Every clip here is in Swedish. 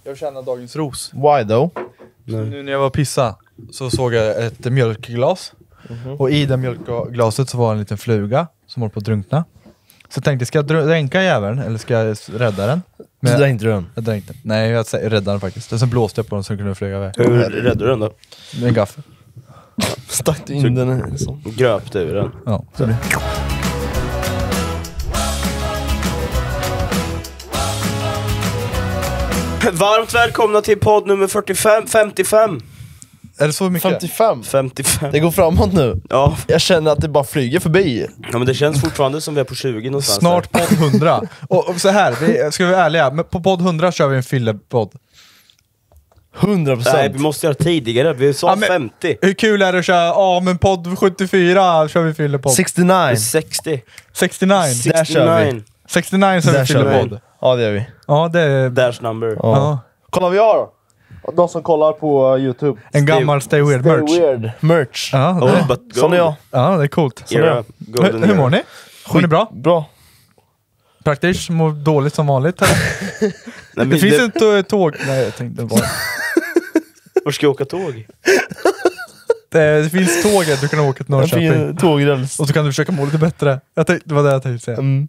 Jag känner dagens ros. Why though? Nu när jag var pissa så såg jag ett mjölkglas. Och i det mjölkglaset så var en liten fluga som håller på att drunkna. Så jag tänkte, ska jag dränka jäveln eller ska jag rädda den? Men så dränkte du den? Jag dränkte. Nej, jag räddade den faktiskt. Sen blåste jag på den så den kunde flyga iväg. Hur räddade du den då? Med en gaffel. Stack du in den så? Gröpte ur den. Ja, så det. Varmt välkomna till podd nummer 55. Är det så mycket? 55? Det går framåt nu. Ja. Jag känner att det bara flyger förbi. Ja, men det känns fortfarande som vi är på 20 någonstans. Snart podd 100. och så här, ska vi vara ärliga, men på podd 100 kör vi en fyllepodd. 100%. Nej, vi måste göra tidigare. Vi sa 50. Hur kul är det att köra, men podd 74 kör vi fyllepodd. 69. 60. 69. Där kör vi. 69 så vi fyllepodd. Ja, det gör vi. Ja, det är... Dash number. Ja. Kolla vad vi har då. De som kollar på YouTube. En gammal Stay Weird merch. Stay Weird merch. Ja, det, Oh, but Sån är jag. ja, det är coolt. Era, Hur mår ni? Mår ni bra? Bra. Praktiskt mår dåligt som vanligt eller? Nej, Det finns inte tåg. Nej, jag tänkte bara. Var ska jag åka tåg? Det finns tåget, du kan åka till Norrköping. En fin tågräls. Och så kan du försöka må lite bättre. Det var det jag tänkte säga. Mm.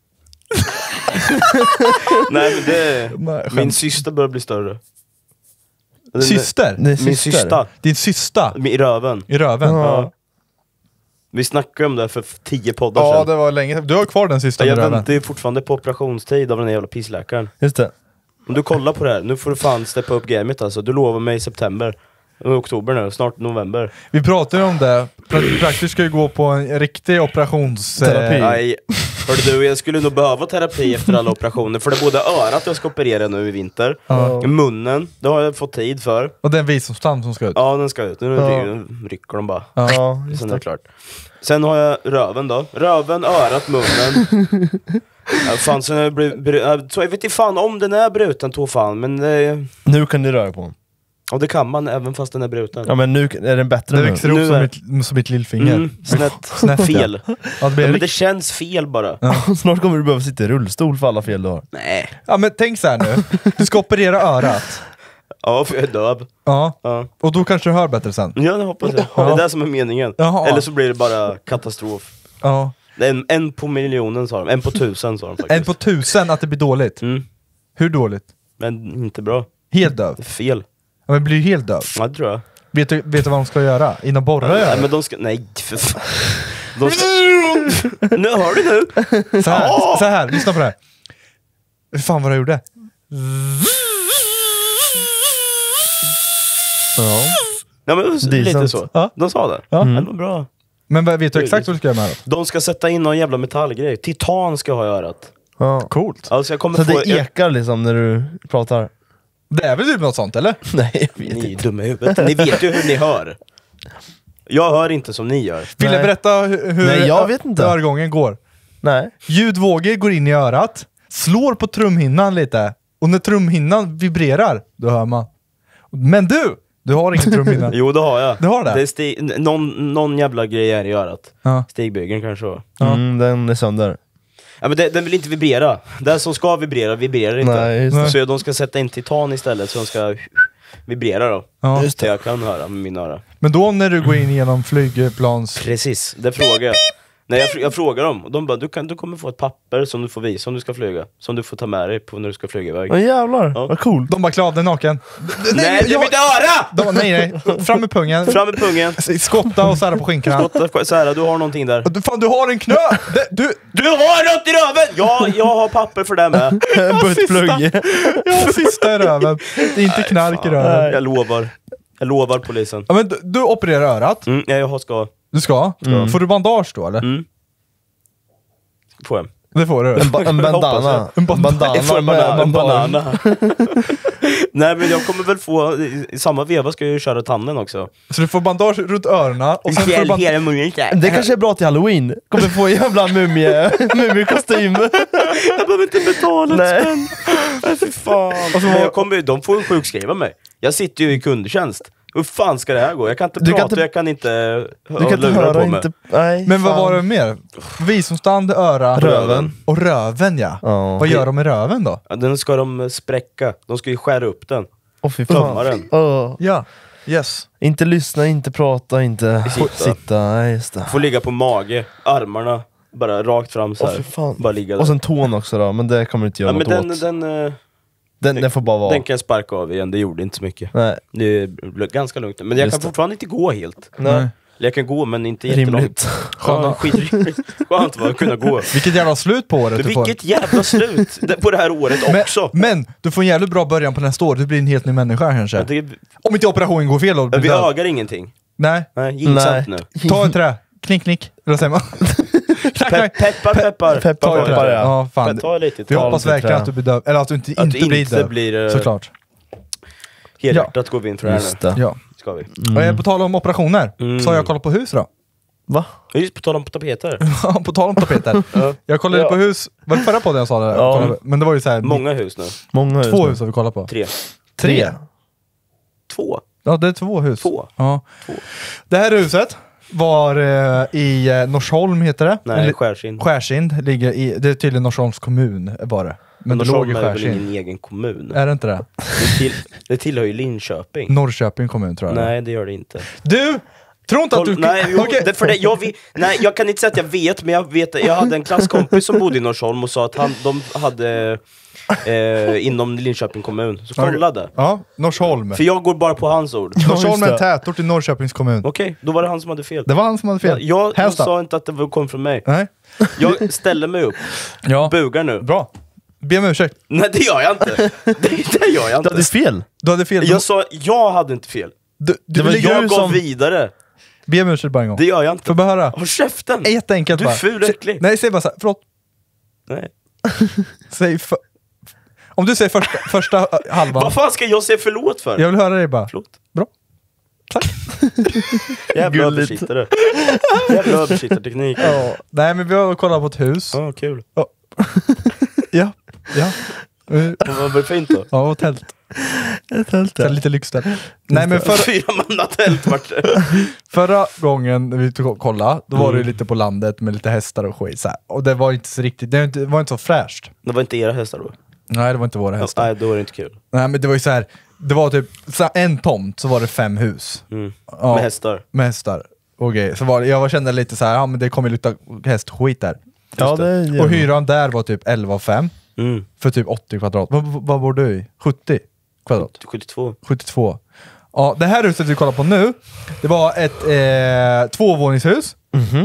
Nej, men det... Nej, skämt. Min syster börjar bli större. Syster? Det är Min syster. syster. Din syster? I röven. I röven? Ja. Vi snackade om det för 10 poddar Ja, sedan. det var länge. Du har kvar den systern i Jag röven. väntar ju fortfarande på operationstid av den jävla pissläkaren. Just det. Om du kollar på det här, nu får du fan steppa upp gamet alltså. Du lovar mig i september. Oktober nu, snart november. Vi pratade ju om det. Praktiskt ska ju gå på en riktig Terapi. Nej, hörde du, jag skulle nog behöva terapi efter alla operationer. För det är både örat jag ska operera nu i vinter. Munnen, det har jag fått tid för. Och den visdomstand som ska ut. Ja, den ska ut. Nu rycker de bara. Ja, just Sen är det det. klart. Sen har jag röven då. Röven, örat, munnen. Ja, fan, sen så jag vet inte fan om den är bruten, tog fan. Men Nu kan du röra på den. ja, det kan man även fast den är bruten. Ja, men nu är den bättre Det nu. växer upp Nu som mitt lillfinger. Snett fel. Ja, det blir Men det känns fel bara. Snart kommer du behöva sitta i rullstol för alla fel du har. Nej. Ja, men tänk så här nu. Du ska operera örat. Ja, för jag är döv. Ja. Ja. Och då kanske du hör bättre sen. Ja, det hoppas jag. Ja. Det är det som är meningen. Jaha. Eller så blir det bara katastrof. Ja. Det är en på miljonen sa de. En på 1000 sa de faktiskt. En på 1000 att det blir dåligt. Mm. Hur dåligt? Men inte bra. Helt döv. Det är fel. Ja, men blir ju helt döv. Ja, det tror jag. Vet du vad de ska göra? Innan borra Nej, göra? men de ska... Nej, för fan. De ska... Nu hör du nu. Så här, lyssna på det här. Hur fan vad jag gjorde? Ja. Ja, men lite Decent. så. Ja. De sa det. Ja. Ja, det var bra. Men vet du exakt vad du ska göra med det? De ska sätta in någon jävla metallgrej. Titan ska ha i örat. Ja. Coolt. Alltså jag kommer Så få... det ekar liksom när du pratar? Det är väl typ något sånt, eller? Nej, jag vet Ni är inte. dumma i huvudet. Ni vet ju hur ni hör. Jag hör inte som ni gör. Vill jag Nej. berätta hur Nej, jag vet inte. övergången går? Nej. Ljudvågor går in i örat, slår på trumhinnan lite, och när trumhinnan vibrerar, då hör man. Men du har ingen trumhinna. Jo, det har jag. Du har det? Det är någon jävla grej är i örat. Ja. Stigbygeln kanske var. Den är sönder. Ja, men den vill inte vibrera. Den som ska vibrera vibrerar inte. Nej, just det. Så de ska sätta in titan istället så de ska vibrera då. Ja. Just det, jag kan höra med mina öron. Men då när du går in genom flygplans... Precis, det frågar jag. Nej, jag frågar dem och de bara, du kommer få ett papper som du får visa om du ska flyga. Som du får ta med dig på när du ska flyga iväg. Åh jävlar, Ja. vad cool. De bara klad, den är naken. Nej, det är mitt öra! Nej, fram med pungen. Fram med pungen. Skotta och sära på skinkorna. Så här, du har någonting där. Fan, du har en knö! Du har något i röven! Ja, jag har papper för det med. En buttplugg. Jag har sista i röven. Det är inte knark i röven. Jag lovar polisen. Ja, men du opererar örat. Jag ska. Du ska? Får du bandage då, eller? Får jag. Det får du. En bandana. En bandana. Jag får en med banana. bandage. Nej, men jag kommer väl få, i samma veva ska jag ju köra tanden också. Så du får bandage runt öronen och sen får du Hela munnen där. Det kanske är bra till Halloween. Kommer få en jävla mumiekostym. Jag behöver inte betala Nej. ett spänn. Nej, fy fan. De får ju sjukskriva mig. Jag sitter ju i kundtjänst. Hur fan ska det här gå? Jag kan inte prata, jag kan inte höra på mig. inte. Nej, Men vad fan. var det mer? Visdomstand, öra, Röven. Och röven, ja. Ja. Vad gör de med röven då? Ja, den ska de spräcka. De ska ju skära upp den. Fy fan. Tummaren. Ja, yes. Inte lyssna, inte prata, inte sitta. Nej, just det. Får ligga på mage, armarna bara rakt fram så här. Fy fan. Bara ligga där. Och sen tån också då, men det kommer inte göra Ja, men något åt. Den får bara vara. Den kan jag sparka av igen, det gjorde inte så mycket. Nej. Det är ganska lugnt. Men jag kan fortfarande inte gå helt. Nej. Eller jag kan gå, men inte jättelångt. Rimligt. Ja, skitrimligt. Skönt att kunna gå. Vilket jävla slut på året du får. Vilket jävla slut på det här året också. Men du får en jävligt bra början på nästa år. Du blir en helt ny människa kanske. Om inte operationen går fel då blir Vi död. ögar ingenting. Nej. Nej, jinxat nu. Ta en trä. Knick, knick. Eller säger man? Peppar. Peppar, ja. Ja, fan. Ta lite. Vi hoppas verkligen att du blir död. Eller att du inte blir död. Blir, såklart. Helhjärtat går vi in för det här Just nu. det. Ja. Ska vi. Och på tal om operationer så har jag kollat på hus då. Va? Just på tal om tapeter. På tal om tapeter. Jag kollade på hus. Var det förra podden jag sa det? Ja. Men det var ju så här. Många hus nu. Många 2 hus har vi kollat på. 3. 2? Ja, det är 2 hus. 2? Ja. 2. Det här huset var i Norsholm heter det. Nej, Skärsind. Skärsind ligger i, det är tydligen Norsholms kommun bara. Men det låg i Norsholm är väl Skärsind. ingen egen kommun? Är det inte det? Det tillhör ju Linköping. Norrköping kommun tror jag. Nej, det gör det inte. Du! Tror inte att du... Nej, jo, Okej. nej, jag kan inte säga att jag vet, men jag hade en klasskompis som bodde i Norsholm och sa att de hade inom Linköping kommun. Så kollade. Ja, Norsholm. För jag går bara på hans ord. Norsholm är en tätort i Norrköpings kommun. Okej, då var det han som hade fel. Det var han som hade fel. Jag Hästa. sa inte att det kom från mig. Nej. Jag ställer mig upp. Ja. Bugar nu. Bra. Be om ursäkt. Nej, det gör jag inte. Det gör jag Du hade inte. fel. Du hade fel. Jag sa, jag hade inte fel. Du var vill Jag ligga... gav vidare. Be om ursäkt bara en gång. Det gör jag inte. Får jag höra? Håll käften! Jätteenkelt Du är bara. ful och äcklig. Nej, säg bara så här. Förlåt. Nej. Säg om du säger första halvan. Vad fan ska jag säga förlåt för? Jag vill höra dig bara. Förlåt. Bra. Tack. Jävla översittare. Jävla översittarteknik. Ja. Nej, men vi har kollat på ett hus. Ja, kul. Ja. Ja. Vad var det fint då? Ja, och tält. Så lite lyx där. Nej, men 4-mannatält vart det. förra gången vi kollade, då var det lite på landet med lite hästar och skit så här. Och det var inte så riktigt, det var inte så fräscht. Det var inte era hästar då? Nej, det var inte våra hästar. Nej, då var det inte kul. Nej, men det var ju så här. Det var typ en tomt, så var det 5 hus. Ja, Med hästar. Med hästar. Okej, så jag kände lite så här, ja men det kommer lite hästskit där. Ja, det Och hyran där var typ 11,5 för typ 80 kvadrat. Vad bor du i? 70 kvadrat? 72. 72. Ja, det här huset vi kollar på nu, det var ett 2-våningshus.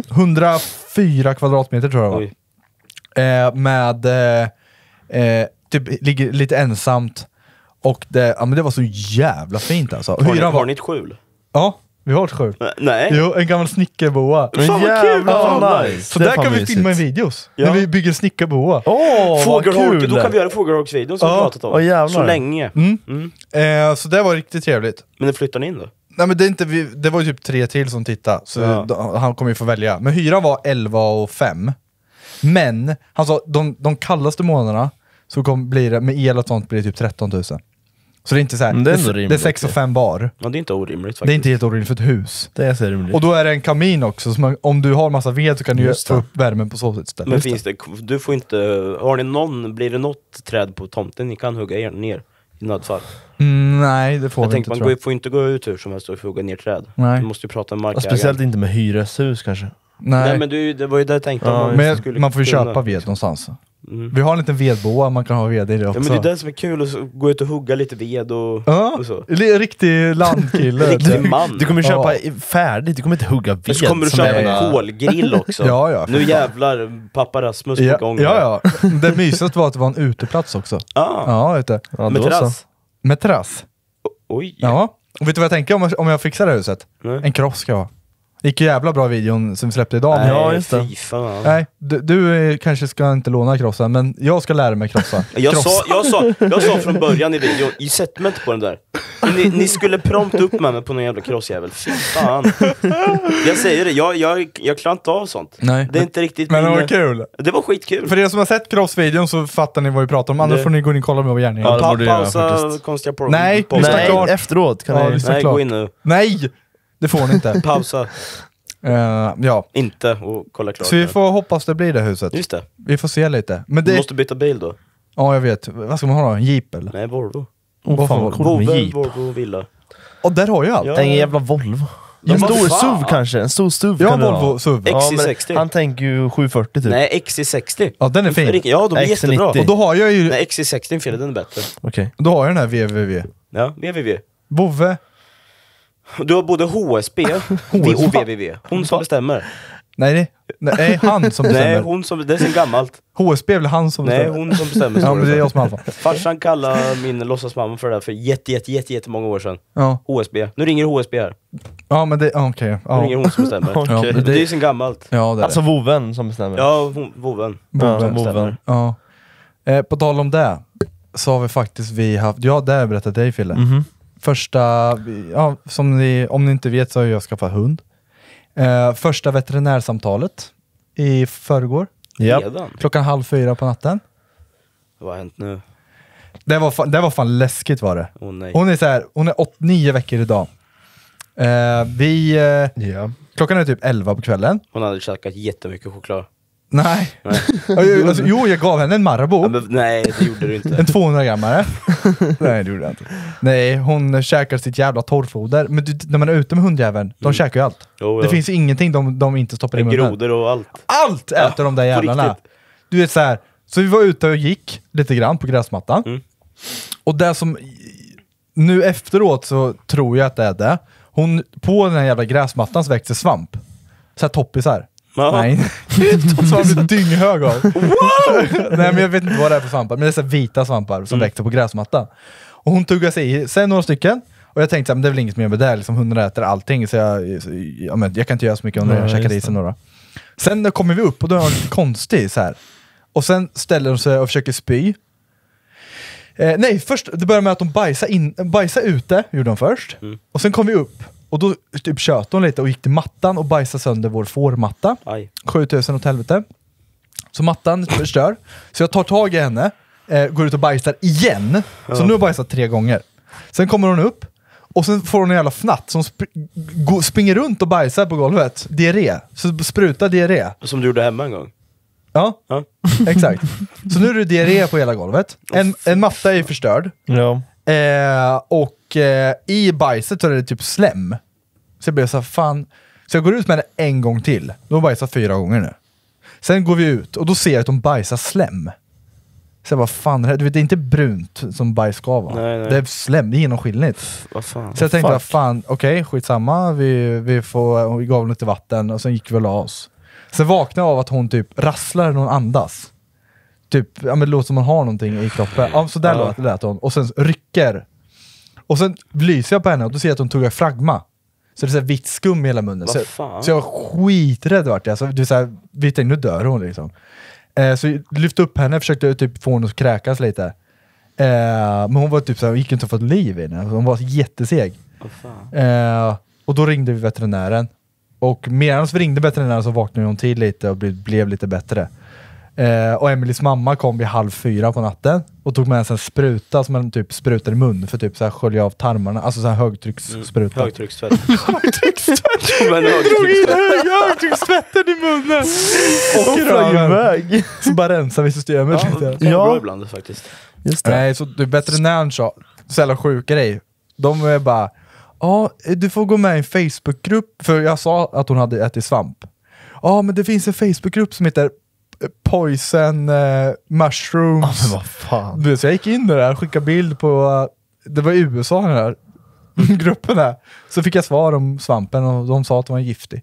104 kvadratmeter tror jag det var. Med typ ligger lite ensamt. Och men det var så jävla fint alltså. Har ni ett skjul? Ja, vi har ett skjul. Nej. Jo, en gammal snickarboa. Fan vad kul! Jävlar, nice. Så Det är där fan kan vi mysigt. filma en videos. Ja. När vi bygger snickarboa. Fågelholk, kul. då kan vi göra fågelholksvideon som vi pratat om. jävlar. Så länge. Så det var riktigt trevligt. Men när flyttar ni in då? Nej, men det var ju typ 3 till som tittade. Så han kommer ju få välja. Men hyran var 11,5. Men han sa de kallaste månaderna så blir det med el och sånt blir det typ 13 000. Så det är inte så här, det är ändå det är rimligt. 6,5 bar. Ja, det är inte orimligt faktiskt. Det är inte helt orimligt för ett hus. Det är så rimligt. Och då är det en kamin också, så om du har massa ved så kan du ju få upp värmen på så sätt istället. Men finns det, du får inte, blir det något träd på tomten ni kan hugga ner i nödfall? Nej, det får Jag vi tänkte inte, man tror jag. får inte gå ut hur som helst och hugga ner träd. Nej. Du måste ju prata med Ja, markägaren. speciellt inte med hyreshus kanske. Nej, men det var ju det jag tänkte. Ja, om men skulle man får ju kunna. köpa ved någonstans. Vi har en liten vedboa, man kan ha ved i det Ja, också. men det är det som är kul, att gå ut och hugga lite ved och så. Riktig landkille. Riktig man. Du kommer köpa färdigt, du kommer inte hugga ved. Så kommer du som köpa är- en kolgrill också. Ja, för nu fan. jävlar, pappa Rasmus på Ja, gång. ja. Det mysigaste var att det var en uteplats också. Ah, Vet du. Ja, med då så. terrass. Med terrass. Oj. Ja. Och vet du vad jag tänker om jag fixar det huset? Nej. En cross ska jag ha. Gick ju jävla bra videon som vi släppte idag. Nej, Ja, just det. fy fan. Nej, du kanske ska inte låna crossen, men jag ska lära mig crossa. Jag sa från början i videon, sätt mig inte på den där. Ni skulle prompt upp med mig på någon jävla crossjävel. Fy fan. Jag säger det, jag klarar inte av sånt. Nej. Det är inte riktigt Men det min- var kul. Det var skitkul. För er som har sett crossvideon så fattar ni vad vi pratar om. Annars Det- får ni gå in och kolla med vår gärning. Ja, det borde du göra Pausa faktiskt. konstiga på Nej, på- lyssna Nej, klart. efteråt kan Ja, ni... lyssna Nej, klart. gå in nu. Nej! Det får ni inte. Pausa. Ja. Inte och kolla klart. Så vi får hoppas det blir det huset. Just det. Vi får se lite. Men Du det... måste byta bil då. Ja, jag vet. Vad ska man ha då? En Jeep eller? Nej, Volvo. Fan, cool med Jeep. Volvo villa. Och där har jag allt. Ja. En jävla Volvo. Ja, En vad stor fan. SUV kanske. En stor SUV Ja, kan det Volvo vara. SUV. Ja, men XC60. han tänker ju 740 typ. Nej, XC60. Ja, den är fin. Ja, de är XC90. jättebra. Och då har jag ju Nej, XC60 fel, den är bättre. Okej. då har jag den här VVV. Ja, VVV. Vove. Du har både HSB och VVV. Hon som bestämmer. Nej, han som bestämmer. Nej, hon som, det är sen gammalt. HSB är väl han som Nej, bestämmer. hon som bestämmer. Ja, står men det är för. jag som alfa. Farsan kallade min låtsasmamma för det där för jättemånga år sedan. Ja. HSB. Nu ringer HSB här. Ja, men det, okej. Nu Ja. ringer hon som bestämmer. Okej. Ja, men Det är ju det, sen gammalt. ja, det är Alltså det. voven som bestämmer. Ja, voven. Ja, som bestämmer. voven. Ja. På tal om det, så har vi faktiskt haft, ja det har jag berättat dig Fille. Mhm. Första, ja, som ni, om ni inte vet så har jag skaffat hund. Första veterinärsamtalet i förrgår, Ja. Redan? 3:30 på natten. Vad har hänt nu? Det var fan läskigt var det. Åh nej. Hon är så här, hon är 9 veckor idag. Ja. Klockan är typ 11 på kvällen. Hon hade käkat jättemycket choklad. Nej. Nej. Alltså, jo, jag gav henne en Marabou. Ja, men, nej, det gjorde du inte. En 200-grammare. Nej, det gjorde jag inte. Nej, hon käkar sitt jävla torrfoder. Men när man är ute med hundjäveln, de käkar ju allt. Jo, Det ja. finns ju ingenting de inte stoppar i munnen. Grodor och allt. Allt äter de där på jävlarna. riktigt. Du vet så här. Så vi var ute och gick lite grann på gräsmattan. Mm. Och det som... Nu efteråt så tror jag att det är det. På den här jävla gräsmattan så växer svamp. Så här toppisar. Ja. Nej, som man blir dynghög av. Nej, men jag vet inte vad det är för svampar. Men det är så här vita svampar som växer på gräsmattan. Och hon tuggar sig i sig några stycken. Och jag tänkte att det är väl inget mer med det. Liksom, hunden äter allting. Så jag kan inte göra så mycket om jag käkar i sig några. Sen kommer vi upp och då är hon lite konstig så här. Och sen ställer hon sig och försöker spy. Nej, först det börjar med att de bajsar ute, gjorde de först. Och sen kom vi upp. Och då typ tjöt hon lite och gick till mattan och bajsade sönder vår fårmatta. Aj. 7000 åt helvete. Så mattan förstör. Så jag tar tag i henne, går ut och bajsar igen. Så nu har jag bajsat 3 gånger. Sen kommer hon upp och sen får hon en jävla fnatt som springer runt och bajsar på golvet. Diarré. Så sprutar diarré. Som du gjorde hemma en gång. Ja, Ja. exakt. Så nu är det diarré på hela golvet. En matta är förstörd. Ja. Och i bajset så är det typ slem. Så jag blev så här, fan. Så jag går ut med det en gång till. De har bajsat 4 gånger nu. Sen går vi ut och då ser jag att de bajsar slem. Så jag bara, fan, du vet, det är inte brunt som bajs ska vara. Nej, nej. Det är slem, det är genomskinligt. Vad fan. Så jag tänkte, fuck. fan, okej, skitsamma. Vi gav henne lite vatten och sen gick vi och la oss. Sen vaknade jag av att hon typ rasslar när hon andas. Typ, ja men det låter som man har någonting i kroppen. Ja, så där lät hon. Och sen rycker. Och sen lyser jag på henne och då ser jag att hon tuggar fragma. Så det är så här vitt skum i hela munnen. Vad fan? Så jag var skiträdd vart jag. Så det är så här, vi tänkte, nu dör hon liksom. Så jag lyfte upp henne, försökte typ få henne att kräkas lite. Men hon var typ så här, gick inte att få ett liv i henne. Hon var jätteseg. Vad fan. Och då ringde vi veterinären. Och medan vi ringde veterinären så vaknade hon till lite och blev lite bättre. Och Emelies mamma kom vid 3:30 på natten och tog med sig en spruta som man typ sprutar i mun för typ så här skölja av tarmarna, alltså så här högtrycksspruta. Högtryckstvätt. Högtryckstvätt. Men högtryckstvätt. Högtryckstvätten i munnen! Och Och flög röven. iväg. Så bara rensar vi systemet Ja, lite. det kan vara Ja. bra ibland faktiskt. Just det. Nej, så du veterinären sa, så jävla sjuk grej. De är bara, ja, du får gå med i en Facebookgrupp, för jag sa att hon hade ätit svamp. Ja, men det finns en Facebookgrupp som heter Poison Mushrooms. Men vad fan. Du vet, så jag gick in där och skickade bild på, det var i USA den här gruppen där. Så fick jag svar om svampen och de sa att den var giftig.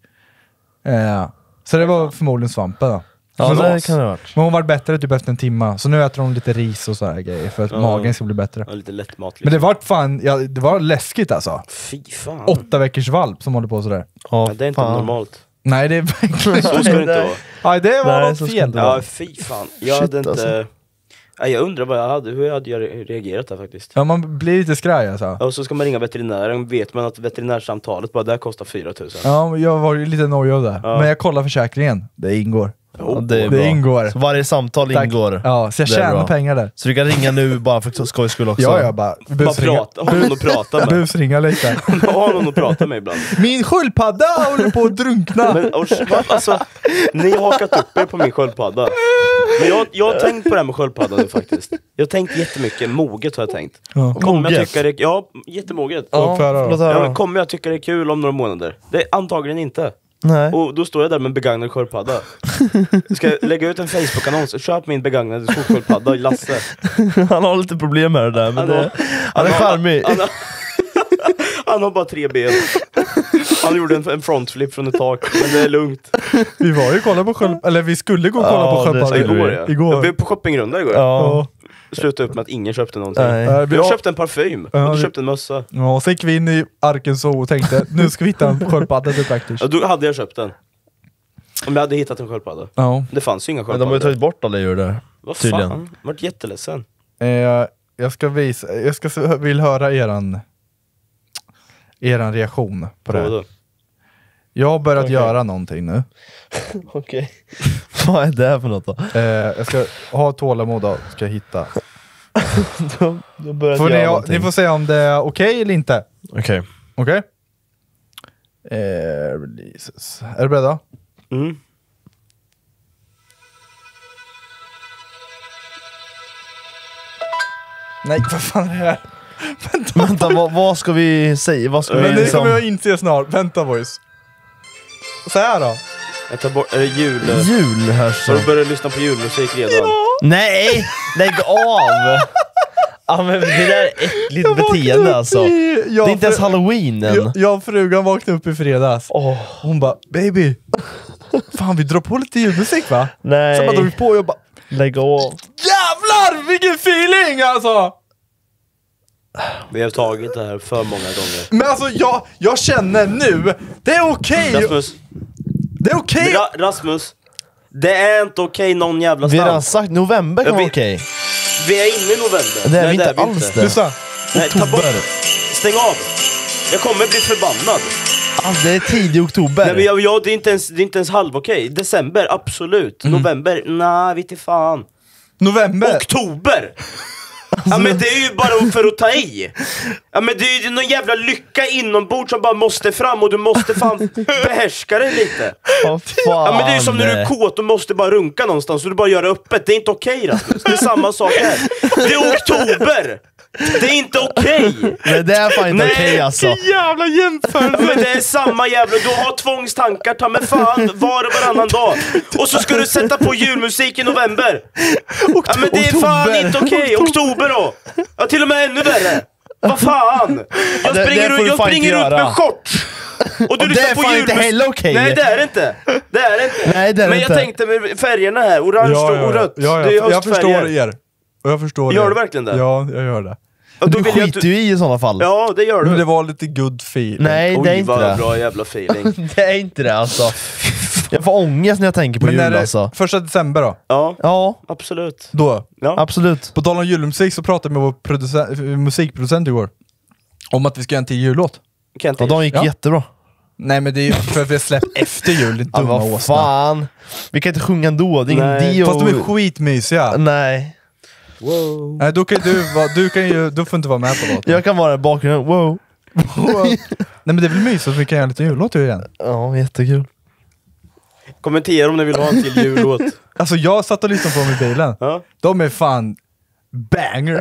Så det var förmodligen svampen då. Ja, Men det kan det ha varit. Men hon var bättre typ efter en timme. Så nu äter hon lite ris och sådär grejer för att magen ska bli bättre. Ja, lite lättmat. Men det var fan, ja, det var läskigt alltså. Fy fan. 8 veckors valp som håller på sådär. Ja, det är inte fan. normalt. Nej, det är verkligen... Så ska det inte vara. Nej, det var Nej, något så ska fel. det vara. Ja, fy fan. Jag Shit, hade inte... alltså. Nej, jag undrar hur hade jag reagerat där faktiskt. Ja, man blir lite skraj alltså. Och så ska man ringa veterinären, vet man att veterinärsamtalet bara där kostar 4 000. Ja, jag var ju lite nojig av det. Ja. Men jag kollar försäkringen. Det ingår. Ja, det är Det bra. ingår. Så varje samtal Tack. ingår. Ja, så jag Det är tjänar bra. pengar där. Så du kan ringa nu bara för skojs skull också. Ja, jag bara Prata, ha någon att prata med. busringa lite. Ha någon att prata med ibland. Min sköldpadda håller på att drunkna. Men alltså, ni har hakat upp er på min sköldpadda. Men jag har tänkt på det här med sköldpaddan nu faktiskt. Jag har tänkt jättemycket, moget har jag tänkt. Ja. Kommer jag Moget? tycka det, ja, jättemoget. Ja, För då. låt Ja, höra. men kommer jag tycka det är kul om några månader? Det är antagligen inte. Nej. Och då står jag där med en begagnad sköldpadda. Ska jag lägga ut en Facebook-annons? Köp min begagnade skosköldpadda, Lasse. Han har lite problem med det där, men han är charmig. Han har bara 3 ben. Han gjorde en frontflip från ett tak, men det är lugnt. Vi var ju kolla på eller vi skulle gå och kolla på sköldpadda Igår ja. Igår. Jag var på shoppingrunda igår. Ja. Slutade upp med att ingen köpte någonting. Nej. Jag köpte en parfym, Ja, och du vi- köpte en mössa. Ja, och så gick vi in i Arkansas och tänkte nu ska vi hitta en sköldpadda till Backdish. Ja, då hade jag köpt den. Om jag hade hittat en sköldpadda. Ja. Det fanns ju inga Men de har ju sköldpaddor. tagit bort alla djur där. Vad tydligen. fan? Jag vart jätteledsen. Jag vill höra eran reaktion på det här. Vadå? Jag har börjat Okej. göra någonting nu. Okej. Vad är det här för något då? Jag ska ha tålamod och ska hitta. Du börjar Får göra ni någonting. får säga om det är okej eller inte. Okej. Okej? Releases. Är du beredda? Mm. Nej, vad fan är det här? Vänta, vad ska vi säga? Vad ska vi Men det liksom... kommer jag inse snart. Vänta boys. Så här då. Jag tar bort, är det jul? Jul här Så så. du börjar lyssna på julmusik redan? Nej! Lägg av! Ja men det där är äckligt beteende alltså. Det är inte ens halloween än. Jag och frugan vaknade upp i fredags. Åh, Hon bara, baby. Fan vi drar på lite julmusik va? nej. Så bara drog vi på och jag bara, Lägg av. jävlar vilken feeling alltså! Vi har tagit det här för många gånger. Men alltså jag känner nu, det är okej. Rasmus, Det är okej. Rasmus, det är inte okej någon jävla Vi har redan stans. sagt november kan Jag vara vet- okej. Vi är inne i november. Det är vi Nej, inte alls det. Lyssna. Nej, ta bort. Oktober. Stäng av. Jag kommer bli förbannad. Alltså, det är tidig oktober. Nej, men det är inte ens halv okej. December, absolut. November, nej, vet inte fan. November. Oktober! Ja men det är ju bara för att ta i. Ja men det är ju någon jävla lycka inombords som bara måste fram. Och du måste fan behärska det lite. Vad fan. Ja men det är ju som när du är kåt och måste bara runka någonstans. Så du bara gör det öppet, det är inte okej Rasmus. Det är samma sak här. Det är oktober! Det är inte okej! Men det är fan inte Nej, okej alltså. Jävla jämförelse. Ja, men det är samma jävla, du har tvångstankar, ta med fan var och varannan dag. Och så ska du sätta på julmusik i november. Ja men det är fan Oktober. inte okej, oktober då. Ja till och med ännu värre. Vad fan? Jag det springer, får du jag fan springer inte ut med göra. shorts. Och du Och det lyssnar är på fan inte julmusik. heller okej. Nej det är det inte. Det är det inte. Nej, det är det men inte. jag tänkte med färgerna här, orange och rött. Ja, Det är jag höstfärger. förstår er. Och jag förstår Gör er. du verkligen det? Ja, jag gör det. Och då Du vill jag att skiter ju i sådana fall. Ja det gör du. Men det var lite good feel. Nej, det är Oj inte vad det. bra jävla feeling. Det är inte det alltså. Jag får ångest när jag tänker på Men jul är det alltså. 1 december då? Ja, Ja, absolut. Då. Ja. absolut. På tal om julmusik så pratade vi med vår musikproducent igår. Om att vi ska göra en till jullåt. Kent, Och de gick Ja. jättebra. Nej men det är ju för att vi har släppt efter jul, din Ja, dumma vad åsna. fan. Vi kan inte sjunga ändå. Det är ingen Nej. idé Fast de är att- skitmysiga. Nej. wow. Nej, då kan du får inte vara med på låten. Jag kan vara i bakgrunden. Wow. Nej men det är väl mysigt att vi kan göra en liten jullåt igen. Ja, jättekul. Kommentera om ni vill ha en till jullåt. Alltså jag satt och lyssnade på dem i bilen. Ja. De är fan banger.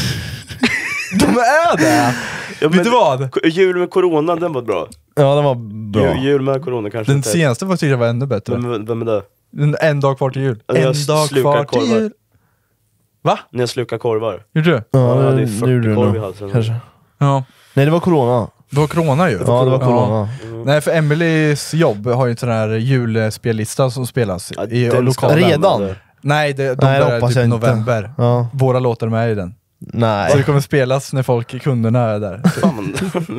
De är det! Ja, Vet du vad? Jul med corona, den var bra. Ja, den var bra. Jul med corona kanske Den inte. senaste tyckte jag var ännu bättre. Vem är det? En dag kvar till jul. När jag En dag slukar kvar till korvar. jul. Va? När jag slukar korvar. Gjorde du? Ja, Ja, det är det 40 gjorde du korv nog, i halsen. kanske. Ja. Nej, det var corona. Det var corona ju. Ja, det var corona. Nej, för Emelies jobb har ju en sån här julspellista som spelas Ja, i den ska lokalen. man Redan? använda. Nej, de Nej, det börjar hoppas typ jag i inte. november. Ja. Våra låtar är med i den. Nej. Så det kommer spelas när kunderna är där. Fan,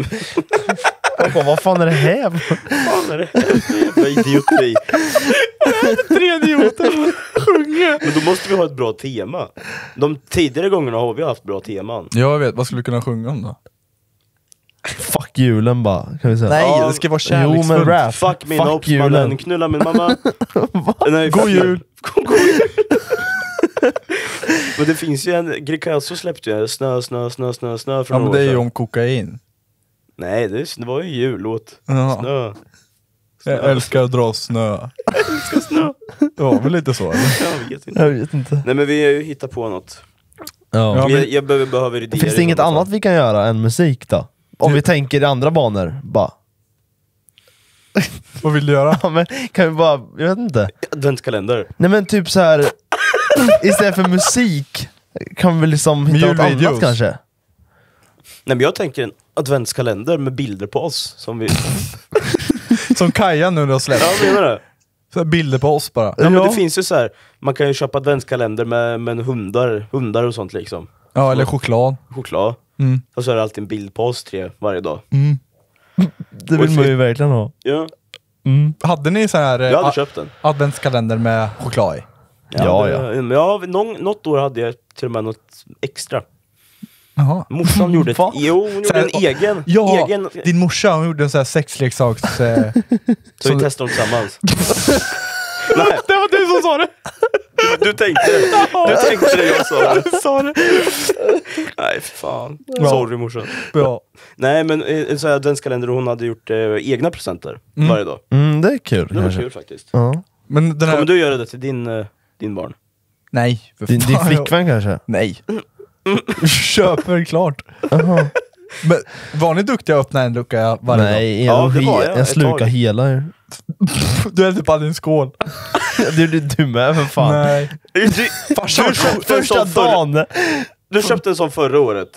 Vad fan är det här? fan är det här för jävla idioti? 3 idioter sjunger. Men då måste vi ha ett bra tema. De tidigare gångerna har vi haft bra teman. Jag vet, vad skulle du kunna sjunga om då? Fuck julen bara, kan vi säga. Nej, det ska vara Jo, men kärleksfullt. rap. Fuck min Fuck obsmannen, julen. knulla min mamma. Nej, God jul! God jul! Men det finns ju en, Greekazo släppte ju snö från Ja, men det är ju år sedan. om kokain. Nej, det var ju jullåt. Ja. Snö. Jag älskar att dra snö. Älskar snö. Det var väl lite så, eller? Jag vet inte. Jag vet inte. Nej, men vi har ju hittat på något. Ja. Ja, men- Jag behöver idéer. Finns det inget annat vi kan göra än musik då? Om vi tänker i andra banor, bara. Vad vill du göra? Ja, men kan vi bara, jag vet inte. Adventskalender. Nej men typ så här. Istället för musik kan vi liksom hitta något Julvideos. annat kanske. Nej, men jag tänker en adventskalender med bilder på oss som vi... Som Kaja nu har släppt. Ja, jag menar det. Så här bilder på oss bara. Ja, men Ja. det finns ju så här. Man kan ju köpa adventskalender med hundar och sånt liksom. Ja, eller choklad. Choklad. Mm. Och så är det alltid en bild på oss 3 varje dag. Det vill man ju verkligen ha. Ja, Hade ni så här jag hade köpt den. adventskalender med choklad i? Något år hade jag till och med något extra. Jaha. Morsan gjorde Va? hon gjorde Så här, en egen. Ja, egen din morsa hon gjorde en sån här sexleksaks... så vi testade dem tillsammans. Nej, Det var du som sa det! du tänkte det. Du tänkte det, jag sa det. Sa det. Nej, för fan. Ja. Sorry morsan. Ja. Nej, men en sån här adventskalender hon hade gjort egna presenter varje dag. Det är kul Det var kanske. kul faktiskt. Ja. Men den här... Kommer du göra det till din barn? Nej, för Din fan, flickvän kanske? Nej. Köper klart. Men var ni duktiga att öppna en lucka varje Nej, Ja, det var jag jag ett slukar tag. hela. dag? Du hällde bara din skål. Du med för fan. Nej. Farsan, Första dagen. Du köpte en sån förra året.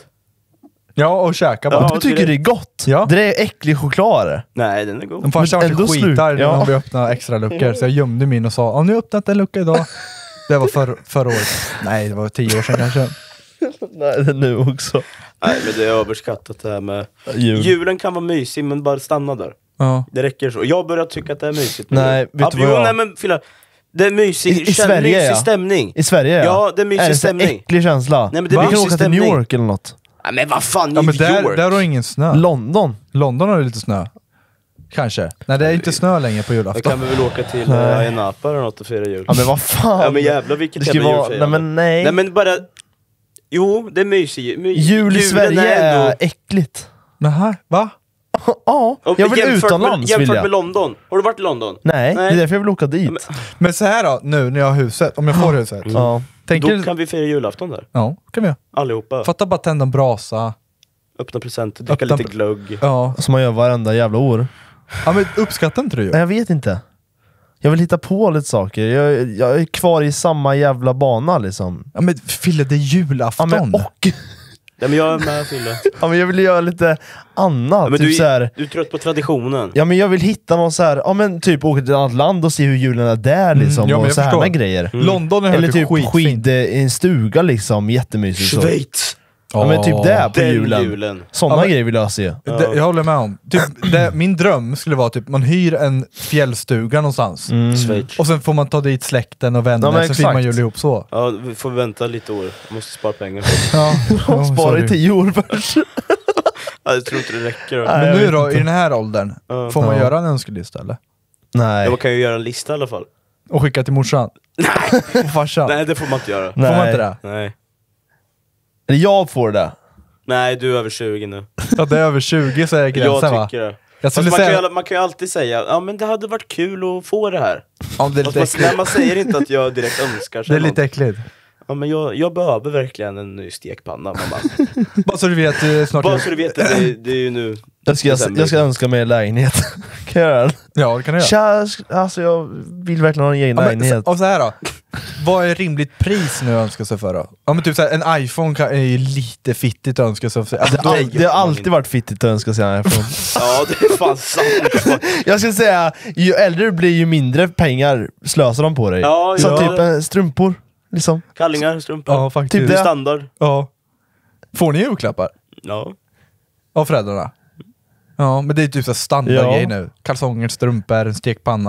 Ja, och käka bara. Ja. Du tycker det är gott? Ja. Det är äcklig choklad det. Nej, den är god. Men farsan var ändå så slut. skitar Ja. när vi öppnade extra luckor, så jag gömde min och sa, har ni öppnat en lucka idag? Det var förra året. Nej, det var 10 år sedan kanske. Nej, det är nu också. Nej, men det är överskattat det här med... Julen kan vara mysig, men bara stanna där. Ja. Det räcker så. Jag börjar tycka att det är mysigt. Nej, vet du vad jag- nej men Filla, det är mysig, I Sverige, mysig ja. stämning. I Sverige Ja, det är mysig är det så stämning. äcklig känsla? Nej, men det är Vi kan mysig åka till New stämning. York eller något. Nej, men vad fan, Ja, New men där York? har du ingen snö. London. London har ju lite snö. Kanske. Nej, det är inte snö längre på Då julafton. kan vi väl åka till Nej. Ayia Napa eller något och fira jul. Ja men vad fan. Ja, men jävlar vilket Det ska jävla vara, julfirande. nej men nej. Nej men bara... Jo, det är mysig. Jul i Julen Sverige ändå- är äckligt. Nähä, va? Ja, Och jag vill jämfört utomlands med, vill jämfört jag. med London. Har du varit i London? Nej, det är därför jag vill åka dit. Men så här då, nu när jag har huset, om jag får huset. Ja. Tänker... Då kan vi fira julafton där. Ja, kan vi göra. Allihopa. Fatta bara tända en brasa. Öppna presenter, dricka Öppna- lite glögg. Ja. Som man gör varenda jävla år. Ja, men uppskattar inte du ju? Nej, jag vet inte. Jag vill hitta på lite saker. Jag är kvar i samma jävla bana liksom. Ja, men Fille, det är Ja, julafton. men, och, Ja, men jag är med Fille. ja, men jag vill göra lite annat. Ja, men typ du, så här, du är trött på traditionen. ja, men jag vill hitta någon så här, ja men typ åka till ett annat land och se hur julen är där liksom. ja, men och jag så här förstår. grejer. London är Eller typ typ skitfint. skid i en stuga liksom, jättemysigt så. Schweiz! Ja men typ där på Den julen. julen. Sådana Ja, men- grejer vill jag se. Jag håller med om. Typ, min dröm skulle vara typ man hyr en fjällstuga någonstans. Schweiz. Och sen får man ta dit släkten och vänner, Ja, men så firar man exakt. jul ihop så. Ja, vi får vänta lite år. Jag måste spara pengar. Ja, Spara i 10 år först. Ja, jag tror inte det räcker. Då. Nej. Men jag nu vet då, inte. i den här åldern, Ja. får man Ja. göra en önskelista eller? Nej. Ja, man kan ju göra en lista i alla fall. Och skicka till morsan? Nej! Och farsan? Nej, det får man inte göra. Får man inte det? Nej. Eller jag får det. Nej, du är över 20 nu. Ja, det är över 20 så är gränsen va? Jag tycker det. Jag Fast skulle man, kan säga... ju, man kan ju alltid säga, ja men det hade varit kul att få det här. Ja, det är Fast lite man, äckligt. nej, man säger inte att jag direkt önskar sig Det är lite äckligt. Ja, men jag behöver verkligen en ny stekpanna, mamma. Bara så du vet, snart... Bara så du vet att det är ju nu. Jag ska önska mig en lägenhet. Kan jag göra det? Ja, det kan du göra. Tja, alltså jag vill verkligen ha en egen Ja, men, lägenhet. och så här då. Vad är rimligt pris nu att önska sig för då? Ja men typ såhär, en iPhone är ju lite fittigt att önska sig för. Alltså, Det har alltid varit fittigt att önska sig en iPhone. Ja, det är fan sant. Jag skulle säga, ju äldre du blir ju mindre pengar slösar de på dig. Ja, Så ja. typ strumpor, liksom. Kallingar, strumpor. Ja faktiskt. Typ Det är det. standard. Ja. Får ni julklappar? Ja. Av föräldrarna? Ja, men det är typ så standardgrej Ja. nu. Kalsonger, strumpor, en stekpanna.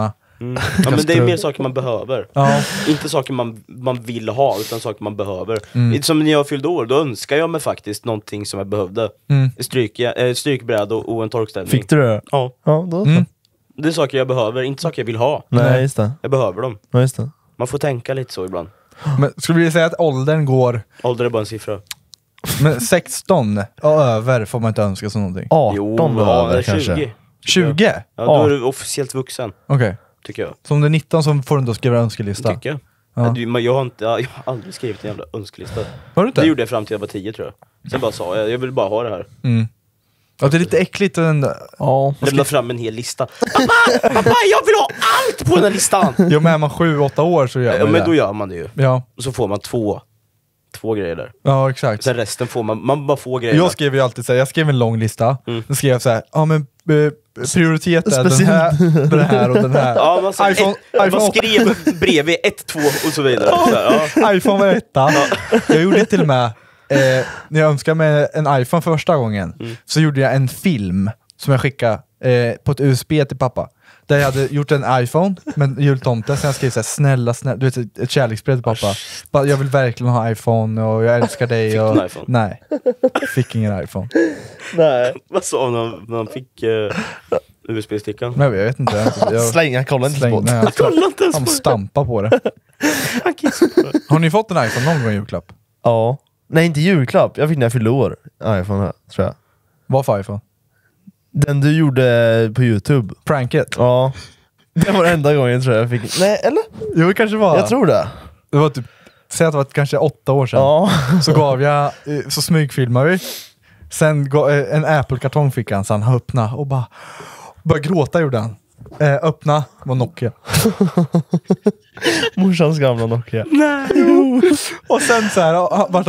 Ja, men det är mer saker man behöver. Ja. Inte saker man vill ha, utan saker man behöver. Som när jag fyllde år, då önskar jag mig faktiskt någonting som jag behövde. Strykbräda och en torkställning. Fick du det? Ja. Ja, då så. Det är saker jag behöver, inte saker jag vill ha. Nej, just det. Jag behöver dem. Ja, just det. Man får tänka lite så ibland. Men skulle vi säga att åldern går... Ålder är bara en siffra. Men 16 och över får man inte önska sig någonting. 18 över 20. kanske. 20? Ja, då är du officiellt vuxen, Okej. tycker jag. Så om du är 19 så får du inte skriva önskelista. Tycker jag. Ja. Jag har aldrig skrivit en jävla önskelista. Har du inte? Det gjorde jag fram till jag var 10, tror jag. Sen bara sa jag vill bara ha det här. Ja, det är lite äckligt den där. Ja. Lämna fram en hel lista. Pappa, jag vill ha allt på den här listan! Jo, men är man 7-8 år så gör man Men det. då gör man det ju. Ja. Och så får man två grejer där. Ja, exakt. Sen resten får man bara får grejer. Jag skrev ju alltid såhär, jag skrev en lång lista. Då skrev jag såhär, ja men prioritet är den här och den här. Ja, man skrev bredvid 1, 2 och så vidare. Så här, ja. iPhone var etta. Jag gjorde till och med, när jag önskade mig en iPhone första gången, så gjorde jag en film som jag skickade på ett USB till pappa. Där jag hade gjort en iPhone med jultomten, sen jag skrev såhär, snälla, du vet, ett kärleksbrev till pappa. Bara, jag vill verkligen ha iPhone och jag älskar dig. Fick du en iPhone? Nej, fick ingen iPhone. Nej. Vad sa han när han fick USB-stickan? Nej, jag vet inte. Slänga, kolla inte på det. Han stampar på det. Har ni fått en iPhone någon gång i julklapp? Ja. Nej, inte julklapp. Jag fick när jag fyllde år. iPhone här, tror jag. Vad för iPhone? Den du gjorde på YouTube. Pranket? Ja. Det var den enda gången tror jag fick. Nej, eller? Jo, det kanske var. Jag tror det. Det var typ, säg att det var kanske 8 år sedan. Ja. Så gav jag, så smygfilmade vi. Sen en Apple-kartong fick han, så han öppna och bara gråta gjorde han. Öppna, var Nokia. Morsans gamla Nokia. Nej. Och sen så här,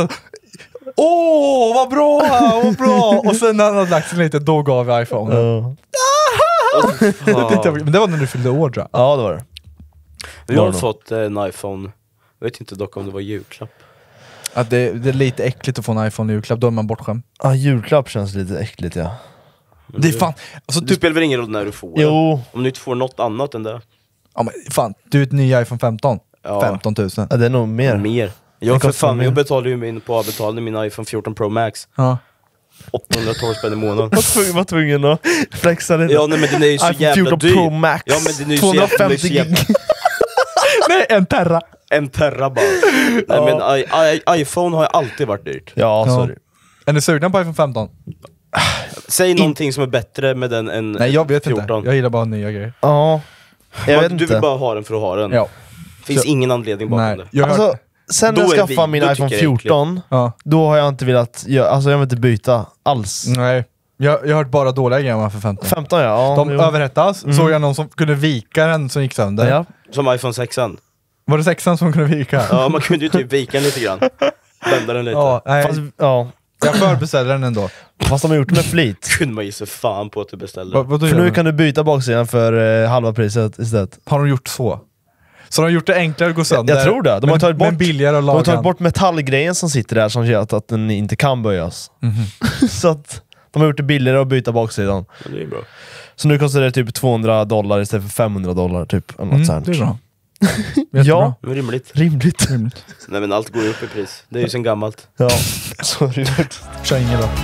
vad bra, vad bra. Och sen när han hade lagt sig lite, då gav jag iPhone. Ja. Men det var när du fyllde år, tror jag. Ja, det var det. Vi har fått en iPhone. Jag vet inte dock om det var julklapp. Att det är lite äckligt att få en iPhone i julklapp, då är man bortskämd. Ja, julklapp känns lite äckligt, ja. Det är fan, alltså, Det spelar väl ingen roll när du får Jo. det. Om du inte får något annat än det. Ja, men fan, du är ett ny iPhone 15. Ja. 15 000. Ja, det är nog mer. Mer. Jag betalade ju min iPhone 14 Pro Max. Ja. 812 spänn i månaden. Var tvungen att flexa lite. Ja, nej, men den är ju så iPhone jävla 14 dyr. Pro Max. Ja, men den är ju så 250 jävla... Nej, en terra. 1 terra bara. Nej, men iPhone har ju alltid varit dyrt. Ja, så är det. Är ni sugna på iPhone 15? Säg någonting som är bättre med den än Nej, jag vet 14. inte. Jag gillar bara nya grejer. Ja. Jag vet Du inte. vill bara ha den för att ha den. Ja. Finns ingen anledning bakom Nej. det. Jag har Alltså, hört, sen Då jag är skaffade vi- min då iPhone tycker jag det är 14, ja. då har jag inte velat alltså jag vill inte byta alls. Nej. Jag har hört bara dåliga grejer för 15. 15 ja. De jo. överhettas. Såg jag någon som kunde vika den som gick sönder. Ja. Som iPhone 6an. Var det 6an som kunde vika? Ja, man kunde ju typ vika den lite grann. Vända den lite. Ja, nej. Fast, ja. Jag förbeställde den ändå. Fast de har gjort det med flit. Kunde man ge sig fan på att du beställde. Vad För nu kan du byta baksidan för halva priset istället. Har de gjort så? Så de har gjort det enklare att gå sönder? Jag tror det. De har tagit bort, men billigare att de laga. har tagit bort metallgrejen som sitter där som gör att den inte kan böjas. Så att de har gjort det billigare att byta baksidan. Ja, det är bra. Så nu kostar det typ $200 istället för $500 typ. Eller något sånt. Det är bra. Ja, Det är rimligt. rimligt. Nej, men allt går ju upp i pris. Det är ju sen gammalt. Ja, så är det faktiskt. Kör ingen då.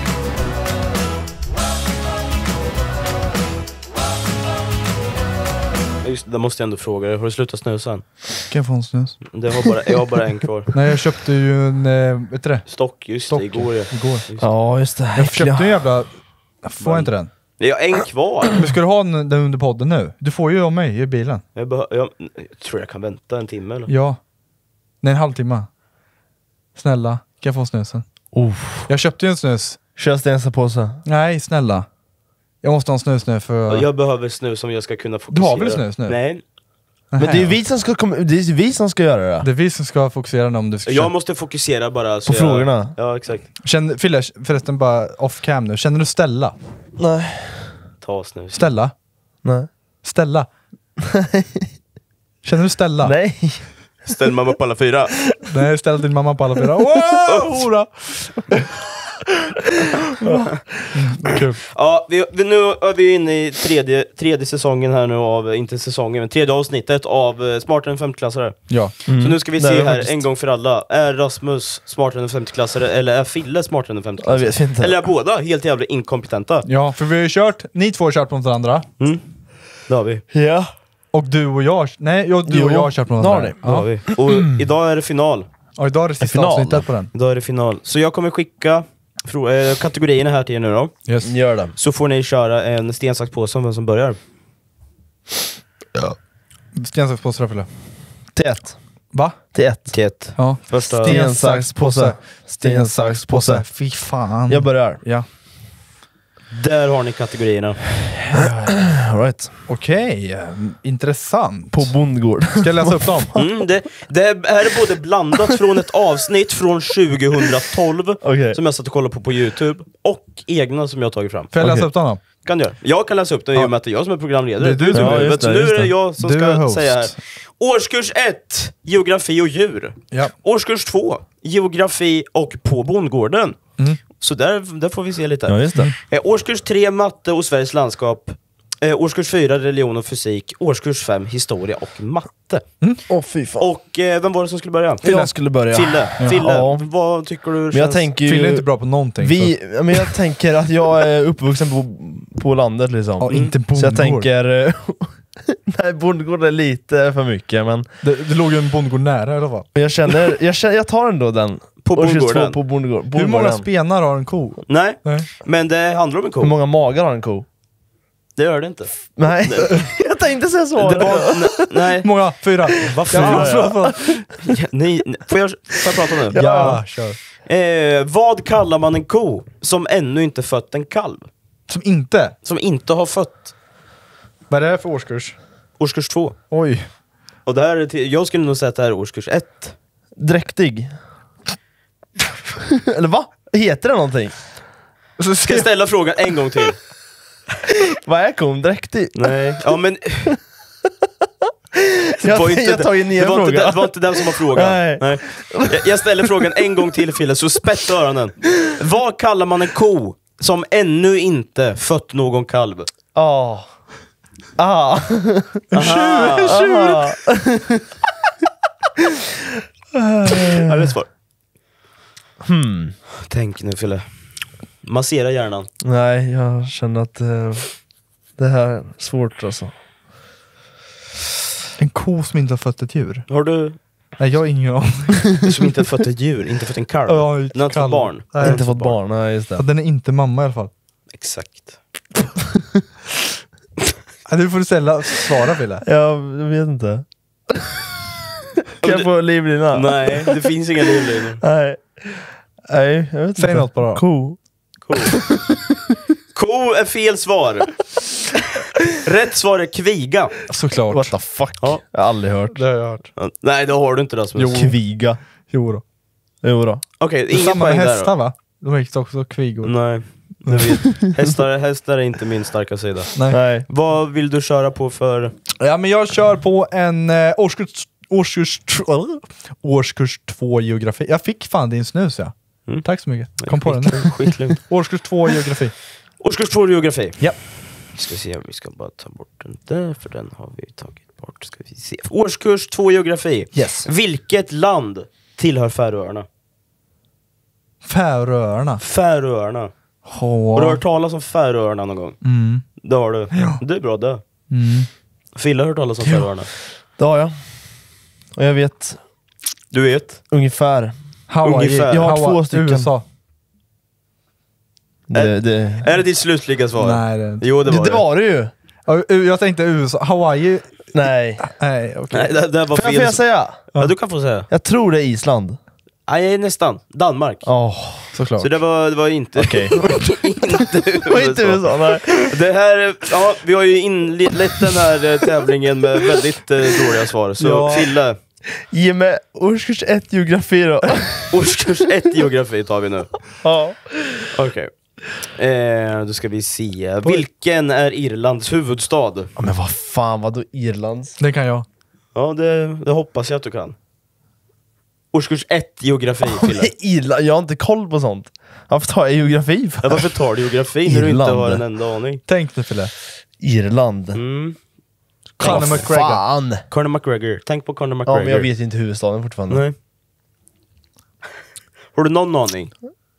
Just det, måste jag ändå fråga dig. Har du slutat snusa än? Kan jag få en snus? Jag har bara en kvar. Nej, jag köpte ju en, vet du det? Stock, just Stock, det, igår. Ja. Igår. Ja, just det. Jag köpte en jävla... Jag får inte den. Jag har en kvar. Men ska du ha den under podden nu? Du får ju av mig i bilen. Jag tror jag kan vänta en timme eller? Ja. Nej, en halvtimme. Snälla, kan jag få snusen? Jag köpte ju en snus. Kör stensa på sig. Nej, snälla. Jag måste ha en snus nu för... Jag behöver snus om jag ska kunna Du fokusera. har väl snus nu? Nej. Men det är ju vi som ska det är vi som ska göra det. Det är vi som ska fokusera nu om du ska... Jag måste fokusera bara så På frågorna. Ja, exakt. Fille, förresten bara off cam nu. Känner du Stella? Nej. Ta snus. Stella? Nej. Stella? Känner du Stella? Nej. Ställ mamma på alla 4. Nej, ställ din mamma på alla 4. Wow, hora! Kul. Ja, nu är vi inne i tredje säsongen här nu av, inte säsongen, men tredje avsnittet av Smartare än 50-klassare. Ja. Så nu ska vi se här faktiskt. en gång för alla. Är Rasmus smartare än 50-klassare eller är Fille smartare än 50-klassare? Jag vet inte. Eller är båda helt jävla inkompetenta? Ja, för vi har ju kört, ni två har kört mot varandra. Det har vi. Ja. Och du och jag, du och jag har kört mot det har varandra. ni. Det har vi. Och idag är det final. Och idag är det sista Final. avsnittet på den. Idag är det final. Så jag kommer skicka kategorierna här till er nu då. Yes. Gör det. Så får ni köra en sten, sax, påse om vem som börjar. Sten, sax, påse, Fille. Till 1. Va? Till 1. Till ett. Ja. Första... Sten, sax, påse. Sten, sax, påse. Fy fan. Jag börjar. Ja. Där har ni kategorierna. All right. Okej, intressant. På bondgård. Ska jag läsa upp dem? Det här är både blandat från ett avsnitt från 2012 Okej. som jag satt och kollade på YouTube och egna som jag har tagit fram. Får jag läsa Okej. upp dem då? Kan du göra? Jag kan läsa upp det i och med att det är jag som är programledare. Det är du som är huvudet, just så det, nu just är det det. jag som Du är ska host. säga här. Årskurs 1, geografi och djur. Ja. Årskurs 2, geografi och på bondgården. Så där får vi se lite. Ja, just det. Årskurs 3, matte och Sveriges landskap. Årskurs 4, religion och fysik. Årskurs 5, historia och matte. Åh, fy fan. Och vem var det som skulle börja? Jag skulle börja. Fille, Ja. vad tycker du Men jag känns... tänker Fille är ju... inte bra på någonting. så. Men jag tänker att jag är uppvuxen på landet liksom. Ja, inte Så bondgård. jag tänker... Nej, bondgård är lite för mycket, men Det låg ju en bondgård nära i alla fall. jag tar ändå den. På Årskurs bondgården. 2 på bondgård. Hur många Bondgården. spenar har en ko? Nej, Nej. men det handlar om en ko. Hur många magar har en ko? Det gör det inte. Nej, jag tänkte säga så. Det var... Nej. Hur många? 4. Vad Ja, fyra? förlåt. Ja, nej, får jag prata nu? Ja, kör. Vad kallar man en ko som ännu inte fött en kalv? Som inte? Som inte har fött Vad är det för årskurs? årskurs 2. Oj. Och det här är jag skulle nog säga att det här är årskurs 1. Dräktig. Eller va? Heter det någonting? Så Ska jag ställa frågan en gång till? Vad är kon? Dräktig? Nej, ja men... Jag har tagit ner frågan. Det var inte den som var frågan. Nej. Jag ställer frågan en gång till, Fille, så spetta öronen. Vad kallar man en ko som ännu inte fött någon kalv? Ah. Aha. Ja, det är svårt. Tänk nu, Fille. Massera hjärnan. Nej, jag känner att det här är svårt alltså. En ko som inte har fött ett djur? Har du Nej, jag har ingen aning. som inte fött ett djur, inte fått en kalv? Ja, Den har inte fått barn. Nej, Inte fått barn, nej just Ja, det. den är inte mamma i alla fall. Exakt. Ja, nu får du svara, Fille. Jag vet inte. Kan jag få livlina? Nej, det finns inga livlinor. Nej. Nej, jag vet inte. Säg något bara. Ko. Ko är fel svar. Rätt svar är kviga. Såklart. What the fuck? Ja. Jag har aldrig hört. Det har jag hört. Nej, det har du inte, Rasmus. Kviga. Jo då. Jo då. Okej, Det är ingen samma med poäng där hästar, då. va? De är också kvigor. Nej, det vet. Hästar är inte min starka sida. Nej. Nej. Vad vill du köra på för... Ja, men jag kör på en årskurs 2 geografi. Jag fick fan din snus, ja. Tack så mycket. Kom på den. Skitlugnt. Årskurs 2 geografi. Årskurs 2 geografi. Ja. Ska se, vi ska bara ta bort den där, för den har vi tagit bort. Ska vi se. Årskurs 2 geografi. Yes. Vilket land tillhör Färöarna? Färöarna. Färöarna. Har Har du hört talas om Färöarna någon gång? Det har du. Det är bra det. Fille har hört talas om Färöarna. Det har jag. Och jag vet Du vet? ungefär. Hawaii. Ungefär. Jag har Hawaii. 2 stycken. USA. Är det ditt slutliga svar? Nej, det är inte. Jo, det var Det var det ju. Ja, jag tänkte USA. Hawaii. Nej. Nej, okej. Nej, det var Får fel. jag säga? Ja, du kan få säga. Jag tror det är Island. Nej, nästan. Danmark. Såklart. Så det var inte... Okej. inte Och inte USA, nej. Det här, ja, vi har ju inlett den här tävlingen med väldigt dåliga svar. Så Ja. Fille, Ge mig årskurs 1 geografi då. årskurs 1 geografi tar vi nu. Ja. Okej. Då ska vi se. Vilken är Irlands huvudstad? Ja, men vad fan, vadå Irlands? Det kan jag. Ja, det hoppas jag att du kan. Årskurs 1 geografi, Fille. Irland, jag har inte koll på sånt. Varför tar jag geografi för? Ja, varför tar du geografi när du inte har en enda aning? Tänk nu, Fille. Irland. Conor McGregor. Fan. Conor McGregor. Tänk på Conor McGregor. Ja, men jag vet inte huvudstaden fortfarande. Nej. Har du någon aning?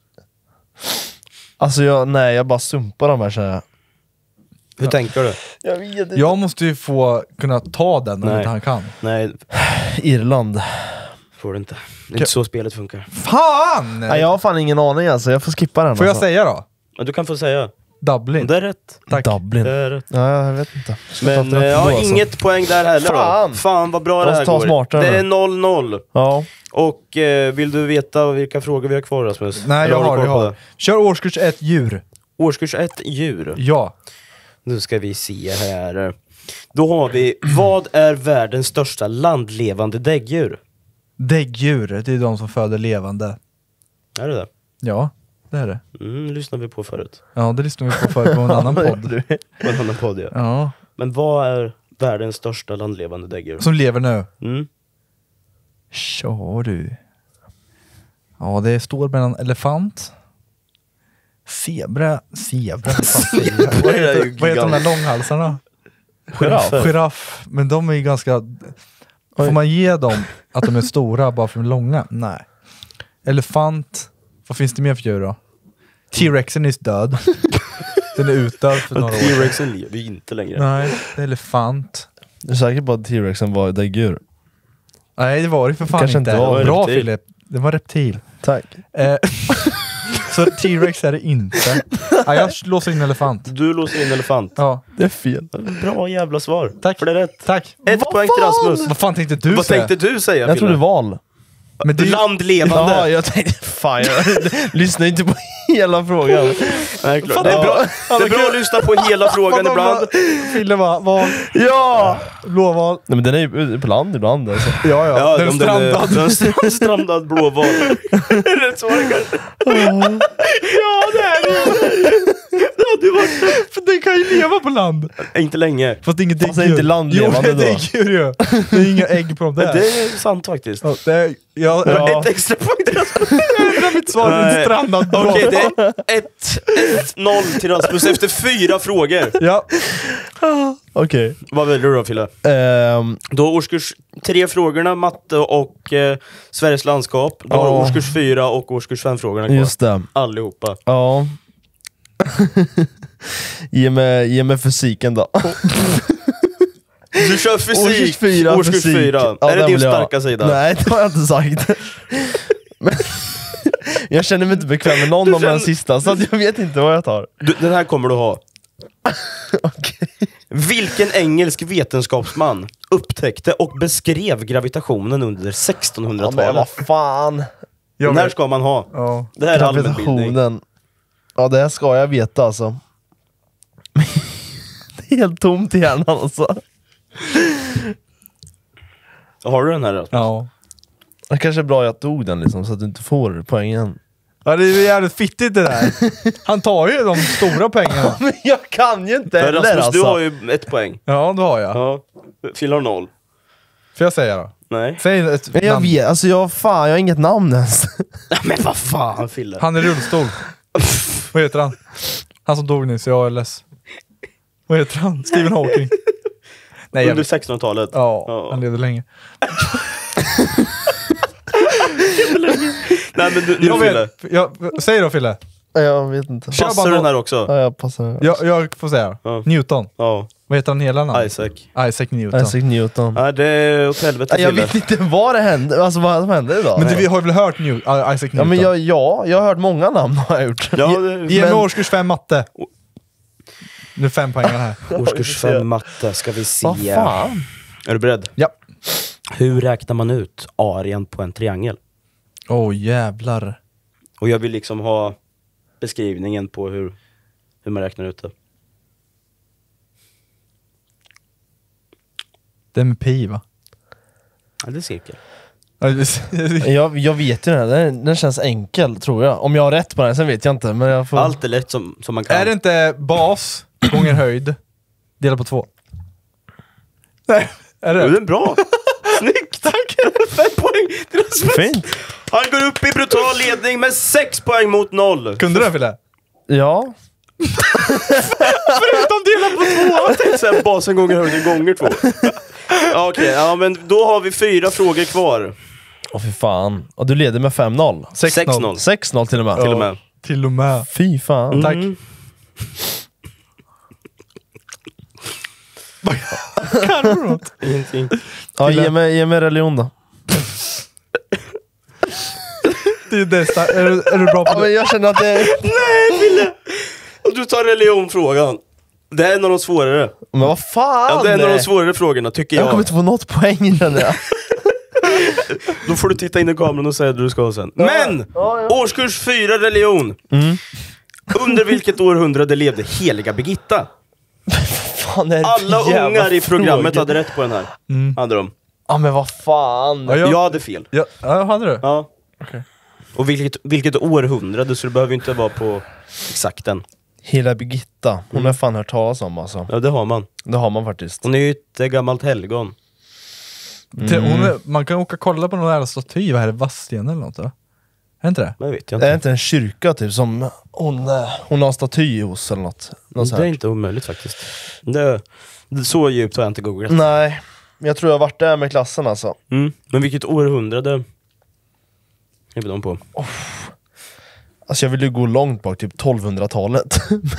Alltså jag bara sumpar de här så här. Hur tänker du? Jag vet inte. Jag måste ju få kunna ta den om Nej. inte han kan. Nej, Irland. får du inte. Det är inte så spelet funkar. Fan! Nej, jag har fan ingen aning alltså. Jag får skippa den. Får jag alltså. säga då? Men du kan få säga. Dublin. Det är rätt. Tack. Dublin. Det är rätt. Ja, jag vet inte. Men jag har inget poäng där heller Fan. då. Fan vad bra det Jag här tar går. smartare Det är nu. 0-0. Ja. Och vill du veta vilka frågor vi har kvar, Rasmus? Nej, Eller jag du har koll på det. det? Kör årskurs 1 djur. Årskurs 1, djur. Ja. Nu ska vi se här. Då har vi, vad är världens största landlevande däggdjur? Däggdjur, det är de som föder levande. Är det det? Ja, det är det. Lyssnar vi på förut. Ja, det lyssnar vi på förut på en annan podd. På en annan podd, ja. Ja. Men vad är världens största landlevande däggdjur? Som lever nu. Mm. Tja du. Ja, det står mellan elefant, zebra. Vad heter de här långhalsarna? Giraff. Men de är ju ganska... Får man ge dem att de är stora bara för de är långa? Nej. Elefant. Vad finns det mer för djur då? T-rexen är död. Den är utdöd för några år. T-rexen lever ju inte längre. Nej, det är elefant. Du är säker på att T-rexen var däggdjur? Nej, det var det för fan Kanske inte. inte var Bra reptil. Filip. Det var reptil. Tack. Så T-rex är det inte. Ja, jag låser in elefant. Du låser in elefant. Ja, Det är fel. Bra jävla svar. tack. För det är rätt. Tack. Ett poäng till Rasmus. Vad fan tänkte du Vad säga? tänkte du säga, Jag trodde Fille? val. Men det är ju... Landlevande. Ja, jag tänkte, fan jag lyssnar inte på hela frågan. Nej, klart. Det är bra att lyssna på hela frågan ibland. Fille var val. Ja! Blåval. Nej men den är ju på land ibland alltså. Ja, ja. Ja, Den är om strandad. den är strandad blåval. Rätt svar kanske. Ja, det är det. För den kan ju leva på land. Inte länge. Fast det är inget Fast däggdjur. det är inte landlevande jo, det är då. däggdjur ju. Det är inga ägg på dem Men där. det är sant faktiskt. Ja, det är... Ja. Ett extra poäng till Rasmus. Det är mitt svar. Det är en strandad blåval. Okej, det är 1-0 till Rasmus efter 4 frågor. Ja. Okej. Vad väljer du då, Fille? Då årskurs 3 frågorna, matte och Sveriges landskap. Då har Ja. årskurs 4 och årskurs 5 frågorna kvar. Just det. Allihopa. Ja. ge mig fysiken då. Du kör fysik. Årskurs 4 Årskurs fysik. 4. Ja, Är det den din vill jag ha. starka sida? Nej, det har jag inte sagt. Men, jag känner mig inte bekväm med någon av de här sista, så att jag vet inte vad jag tar. Den här kommer du ha. Okej. Vilken engelsk vetenskapsman upptäckte och beskrev gravitationen under Ja, 1600-talet? men vad fan. Den här ska man ha. Ja. Det här är allmänbildning. Gravitationen. Ja, det här ska jag veta alltså. Det är helt tomt i hjärnan alltså. Har du den här då? Ja. Det kanske är bra att jag tog den liksom, så att du inte får poängen. Ja, det är jävligt fittigt det där. Han tar ju de stora pengarna. Men jag kan ju inte För heller Rasmus, alltså. du har ju 1 poäng. Ja, då har jag. Ja. Phil har 0. Får jag säga då? Nej. Säg ett Men jag namn. vet, alltså jag har inget namn ens. Men vad fan, Fille? Han är i rullstol. Vad heter han? Han som dog nyss i ALS. Vad heter han? Stephen Hawking. Nej, jag Under vet. 1600-talet. Ja, han levde länge. Nej men du, Jag Fille. vet. Säg då, Fille. Jag vet inte. Kör Passar bara du den någon- här också? Ja, jag passar. Jag får säga. Ja. Newton. Ja. Vad heter han hela namn? Isaac. Isaac Newton. Isaac Newton. Nej, det är åt helvete, Jag Fille. vet inte vad det hände, alltså vad som hände idag. Men vi har väl hört Isaac Newton? Ja, men jag har hört många namn har jag gjort. Ja, Ge mig men- årskurs 5 matte. Nu är 5 poäng här. årskurs 5 matte ska vi se. Vad fan? Är du beredd? Ja. Hur räknar man ut arean på en triangel? Jävlar. Och jag vill liksom ha beskrivningen på hur man räknar ut det. Det är med pi, va? Ja, det är cirkel. Jag vet ju den här, den känns enkel tror jag. Om jag har rätt på den, sen vet jag inte. Men jag får... Allt är lätt som man kan. Är det inte bas gånger höjd delat på 2? Nej, är Jo, det? det är bra. Snyggt! Tack! 5 poäng till Rasmus. Fint. Han går upp i brutal ledning med 6 poäng mot 0. Kunde du det, Fille? Ja. Förutom dela på 2! Jag tänkte såhär, basen gånger 2. Okej, ja men då har vi 4 frågor kvar. Åh fy fan. Och du leder med 5-0. 6-0. 6-0 till och med. Till och med. Till och med. Fy fan. Tack. Kan du något? Ingenting. Ja, ge mig religion då. Det är det är du bra på Ja, men det? jag känner att det är... Nej, Fille! Och du tar religionfrågan. Det är en av de svårare. Men vad fan! Ja, det är en av de svårare frågorna, tycker Jag jag. kommer inte få något poäng i den här. Då får du titta in i kameran och säga det du ska sen. Men! Årskurs 4 religion. Under vilket århundrade levde heliga Birgitta? Fan, är det Alla för jävla ungar i programmet frågor? hade rätt på den här. Hade de. Ja men vad fan. Ja, Jag hade fel. Ja, hade du? Ja. Okej. Och vilket århundrade, så det behöver inte vara på exakt den. Hela Birgitta, hon har fan hört talas om alltså. Ja, det har man. Det har man faktiskt. Hon är ju ett gammalt helgon. Man kan åka och kolla på någon jävla staty, vad är det? Vadsten eller något, va? Är det inte det? Det vet jag Det är inte. inte en kyrka typ som hon har en staty hos eller något. Något så Det är här. inte omöjligt faktiskt. Det så djupt har jag inte googlat. Nej, men jag tror jag har varit där med klassen alltså. Men vilket århundrade är vi de på? Alltså jag vill ju gå långt bak, typ 1200-talet.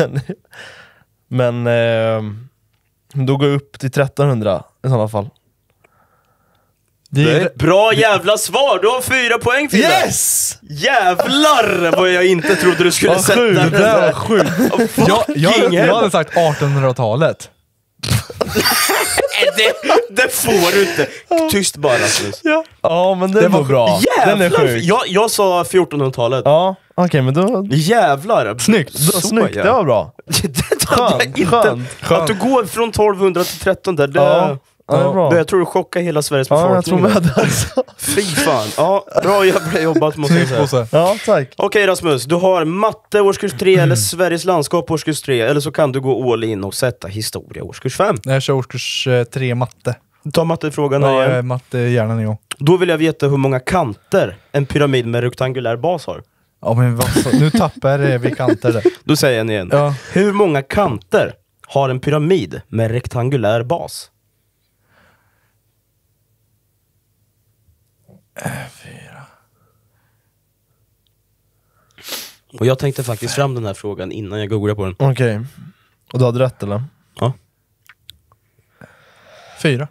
men då går jag upp till 1300 i sådana fall. Det är ett bra jävla svar! Du har 4 poäng, Fille! Yes! Jävlar vad jag inte trodde du skulle sätta Det den där var där. sjukt. Fucking Jag hade sagt 1800-talet. Det får du inte! Tyst bara, Rasmus. Ja men det var bra. Den är Jävlar! sjuk. Jag sa 1400-talet. Ja, okej men då... Jävlar! Snyggt. Snyggt, det var bra. Det hade jag inte. Skönt. Att du går från 1200 till 13 där, det... Ja, det är bra. Jag tror du chockar hela Sveriges Ja, jag tror befolkning. med det alltså. Fy fan. Ja, bra jävla jobbat måste jag Snyggt, säga. Bosse. Ja, tack. Okej Rasmus, du har matte årskurs 3 eller Sveriges landskap årskurs 3, eller så kan du gå all in och sätta historia årskurs 5. Jag kör årskurs 3 matte. Ta mattefrågan Ja, jag är igen. mattehjärnan igång. Då vill jag veta hur många kanter en pyramid med rektangulär bas har. Ja, men nu tappar vi kanter där. Då säger jag den igen. Ja. Hur många kanter har en pyramid med rektangulär bas? 4. Och jag tänkte faktiskt fram den här frågan innan jag googlade på den. Okej. Och du hade rätt eller? Ja. 4.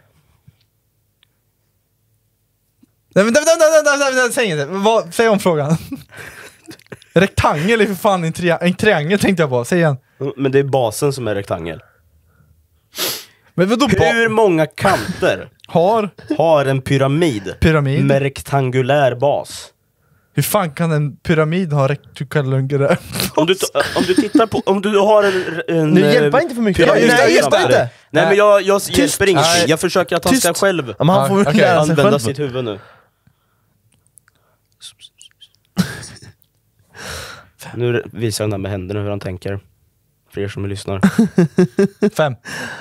Nej, säg inte. Säg om frågan. Rektangel är för fan en triangel tänkte jag på. Säg igen. Men det är basen som är rektangel. Men vadå Hur många kanter har en pyramid pyramid? med rektangulär bas? Hur fan kan en pyramid ha rektangulär? Om du tittar på, om du har en Nu hjälper inte för mycket. pyramid Nej, hjälper framför dig. inte. Nej men jag hjälper ingenting. Nej. Jag försöker att han ska Tyst. själv Ja, men han får Okej. lära sig använda själv. sitt huvud nu. Nu visar han där med händerna hur han tänker. För er som lyssnar. 5.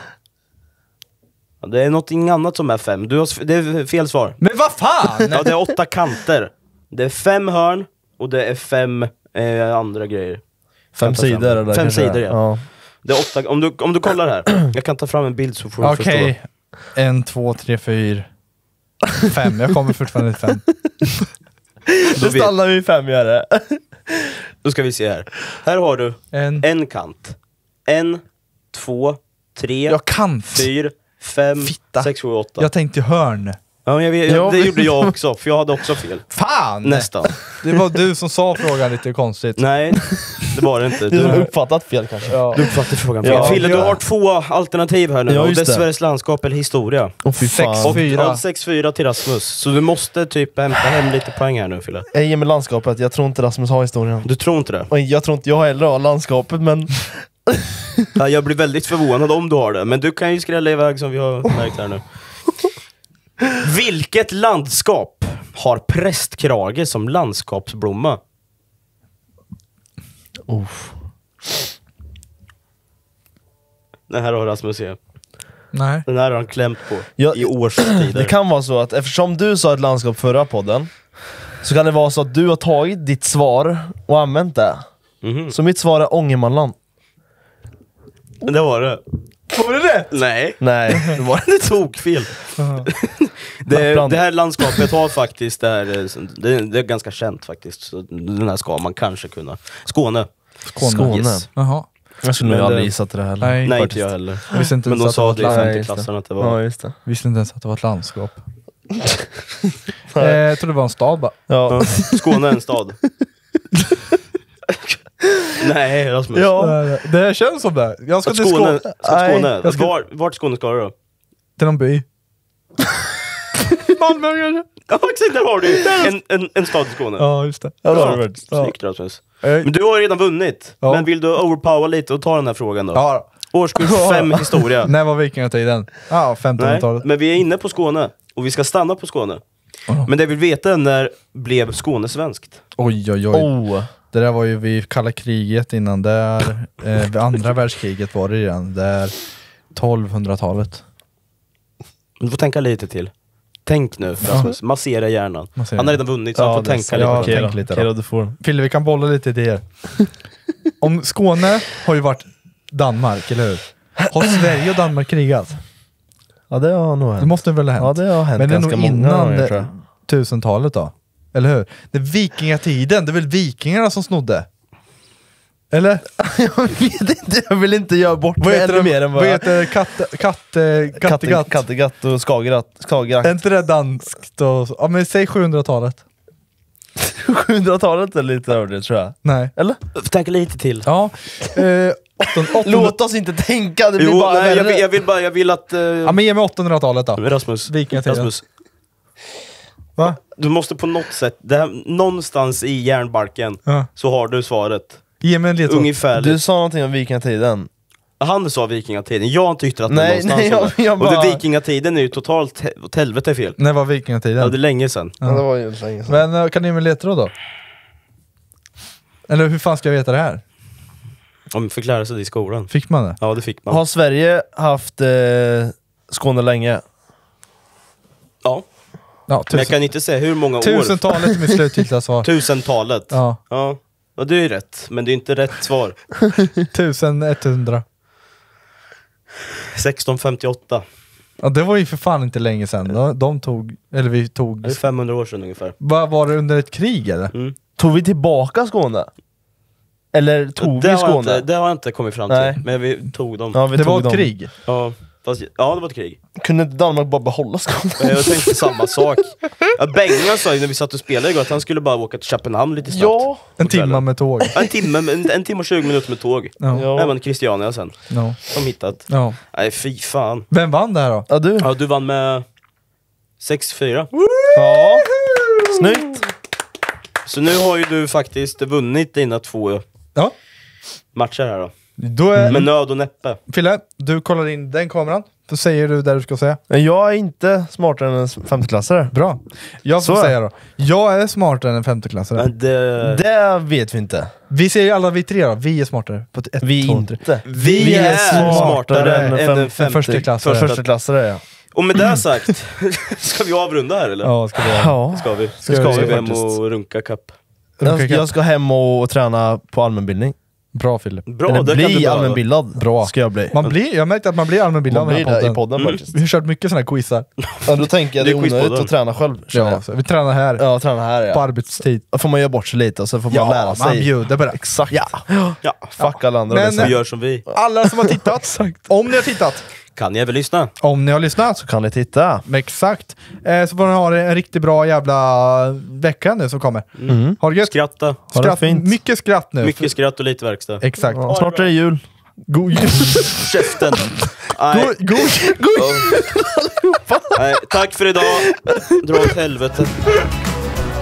Ja, det är någonting annat som är 5. Det är fel svar. Men vad fan! Ja, det är 8 kanter. Det är 5 hörn och det är 5 andra grejer. 5 sidor eller 5 kanske. sidor, ja. Det är 8, om du kollar här. Jag kan ta fram en bild så får du förstå. Okej. 1, 2, 3, 4, 5. Jag kommer fortfarande till 5. Då stannar vi 5 gör det. Då ska vi se här. Här har du en kant. 1, 2, 3, Jag kant. 4, 5, Fitta. 6, 7, 8. Jag tänkte hörn. Ja, det gjorde jag också, för jag hade också fel. Fan! Nästan. Det var du som sa frågan lite konstigt. Nej, det var det inte. Du har Du uppfattat fel kanske. Ja. uppfattade frågan fel. Ja, Fille, du ja. har 2 alternativ här nu. Ja, Och just det är det. Sveriges landskap eller historia. Åh fy fan. 6-4. Ja, 6-4 till Rasmus. Så du måste typ hämta hem lite poäng här nu, Fille. Jag ger mig landskapet, jag tror inte Rasmus har historien. Du tror inte det? Och jag tror inte jag heller har landskapet men... Ja, jag blir väldigt förvånad om du har det. Men du kan ju skrälla iväg som vi har märkt här nu. Vilket landskap har prästkrage som landskapsblomma? Uff. Det här har Rasmus se. Nej. Den här har han klämt på Ja, i årstider. Det kan vara så att eftersom du sa ett landskap förra podden, så kan det vara så att du har tagit ditt svar och använt det. Så mitt svar är Ångermanland. Det var det. Var det rätt? Nej, Nej, det var det tog fel. Det här landskapet har faktiskt, det är ganska känt faktiskt. Så den här ska man kanske kunna. Skåne. Skåne. Yes. Jaha. Jag skulle nog aldrig gissat det heller. Nej. Nej, inte jag heller. Jag visste inte Men ens de att det var sa ett det i land. Nej, just det. 50-klassen att det var... Ja, just det. Visste inte ens att det var ett landskap. Jag trodde det var en stad bara. Ja. Skåne är en stad. Nej, Rasmus. Ja. Det känns som det. Jag ska Att till Skåne, Skåne. Jag ska- Vart Skåne ska du då? Till någon by. Malmö kanske? Ja, exakt, där har du en stad i Skåne. Ja, just det. Ja, det har du faktiskt. Snyggt, Rasmus. Eh, Men du har redan vunnit. Ja. Men vill du overpower lite och ta den här frågan då? Ja, Årskurs 5 historia. när var vikingatiden? Ja, Nej, 1500-talet. men vi är inne på Skåne. Och vi ska stanna på Skåne. Men det vi vill veta är när blev Skåne svenskt? Oj, oj, oj. Oh. Det där var ju vid kalla kriget innan där. Vid andra världskriget var det redan. Där 1200-talet. Du får tänka lite till. Tänk nu, Rasmus. Massera hjärnan. Massera. Han har redan vunnit så han får tänka lite. Ja, på det. tänk lite då. Okej då, du får. Fille, vi kan bolla lite idéer. Om Skåne har ju varit Danmark, eller hur? Har Sverige och Danmark krigat? Ja, det har nog Det hänt. måste väl ha hänt? Ja, det har hänt Men det är ganska nog många innan gånger, tror jag. 1000-talet då? Eller hur? Det är vikingatiden, det är väl vikingarna som snodde? Eller? Jag vet inte, jag vill inte göra bort mig ännu mer än vad heter Kattegatt? Kattegatt och Skagerrak. Är inte det danskt? Och, ja men säg 700-talet. 700-talet är lite över det, tror jag. Nej. Eller? Tänk lite till. Ja. 800... Låt oss inte tänka, det blir Jo, bara nej, värre. jag vill att... Ja men ge mig 800-talet då. Rasmus, Vikingatiden. Rasmus, Va? du måste på något sätt, någonstans i hjärnbalken Ja. så har du svaret. Ge mig en ledtråd. Ungefär. Du sa någonting om vikingatiden. Han sa vikingatiden, jag tyckte att det Nej, någonstans nej, var det. jag Och bara- det vikingatiden är ju totalt åt helvete fel. När var vikingatiden? Ja, det är länge sedan. Ja, det var ju länge sedan. Men kan ni ge mig en ledtråd då? Eller hur fan ska jag veta det här? Om fick lära sig det i skolan. Fick man det? Ja, det fick man. Har Sverige haft Skåne länge? Ja, Ja, men jag kan inte säga hur många år. 1000-talet är mitt slutgiltiga svar. 1000-talet. Ja, Ja, och det är ju rätt. Men det är inte rätt svar. 1100. 1658. Ja, det var ju för fan inte länge sedan. De tog, eller vi tog... Det är 500 år sedan ungefär. Var det under ett krig eller? Tog vi tillbaka Skåne? Eller tog vi Skåne? Det har jag inte kommit fram till. Nej. Men vi tog dem. Ja, vi Det tog var ett dem. krig. Ja, det var ett krig. Kunde inte Danmark bara behålla Skåne? Jag tänkte samma sak. Ja, Bengan sa ju när vi satt och spelade igår att han skulle bara åka till Köpenhamn lite snabbt. Ja. En på kvällen. timme med tåg. Ja, en timme och 20 minuter med tåg. Ja. Ja. Nej, men Christiania sen. Ja. De hittat. Ja. Nej, fy fan. Vem vann det här då? Ja, du. Ja, du vann med 6-4. Ja. Snyggt. Så nu har ju du faktiskt vunnit dina 2 Ja. matcher här då. Då är... Med nöd och näppe. Fille, du kollar in den kameran. Då säger du där du ska säga. Jag är inte smartare än en femteklassare. Bra. Jag får Så. säga då. Jag är smartare än en femteklassare. Men det... Det vet vi inte. Vi säger alla vi tre då. Vi är smartare. På ett, Vi två, inte. tre. Vi är smartare än en försteklassare. Försteklassare, ja. Och med det sagt, ska vi avrunda här eller? Ja, ska vi göra. Ja. Ska vi? Ska vi hem faktiskt. och runka kapp? Jag ska hem och träna på allmänbildning. Bra Fille. Bra, Eller det kan du bli behöva. allmänbildad. Bra. Ska jag bli. Jag märkte att man blir allmänbildad Man med blir den här det i podden. podden faktiskt. Vi har kört mycket sådana här quizar. Ja, då tänker jag det är Det är onödigt quizpodden. att träna själv. känner Ja, jag. så vi tränar här. Ja, träna här På ja. arbetstid. Då får man göra bort sig lite och så får man lära man sig. bjuder på det. Exakt. Ja, Fuck alla andra. Men- liksom. vi gör som vi. Alla som har tittat, om ni har tittat, Kan jag väl lyssna? om ni har lyssnat, Så kan ni titta. exakt, så får ni ha en riktigt bra jävla vecka nu som kommer. Ha det gött. Skratta. Ha det Skratt, fint. mycket skratt nu. Mycket skratt och lite verkstad. Exakt. Ja, snart är det jul. God jul. Käften! Nej. God jul. Nej, tack för idag. Dra åt helvete.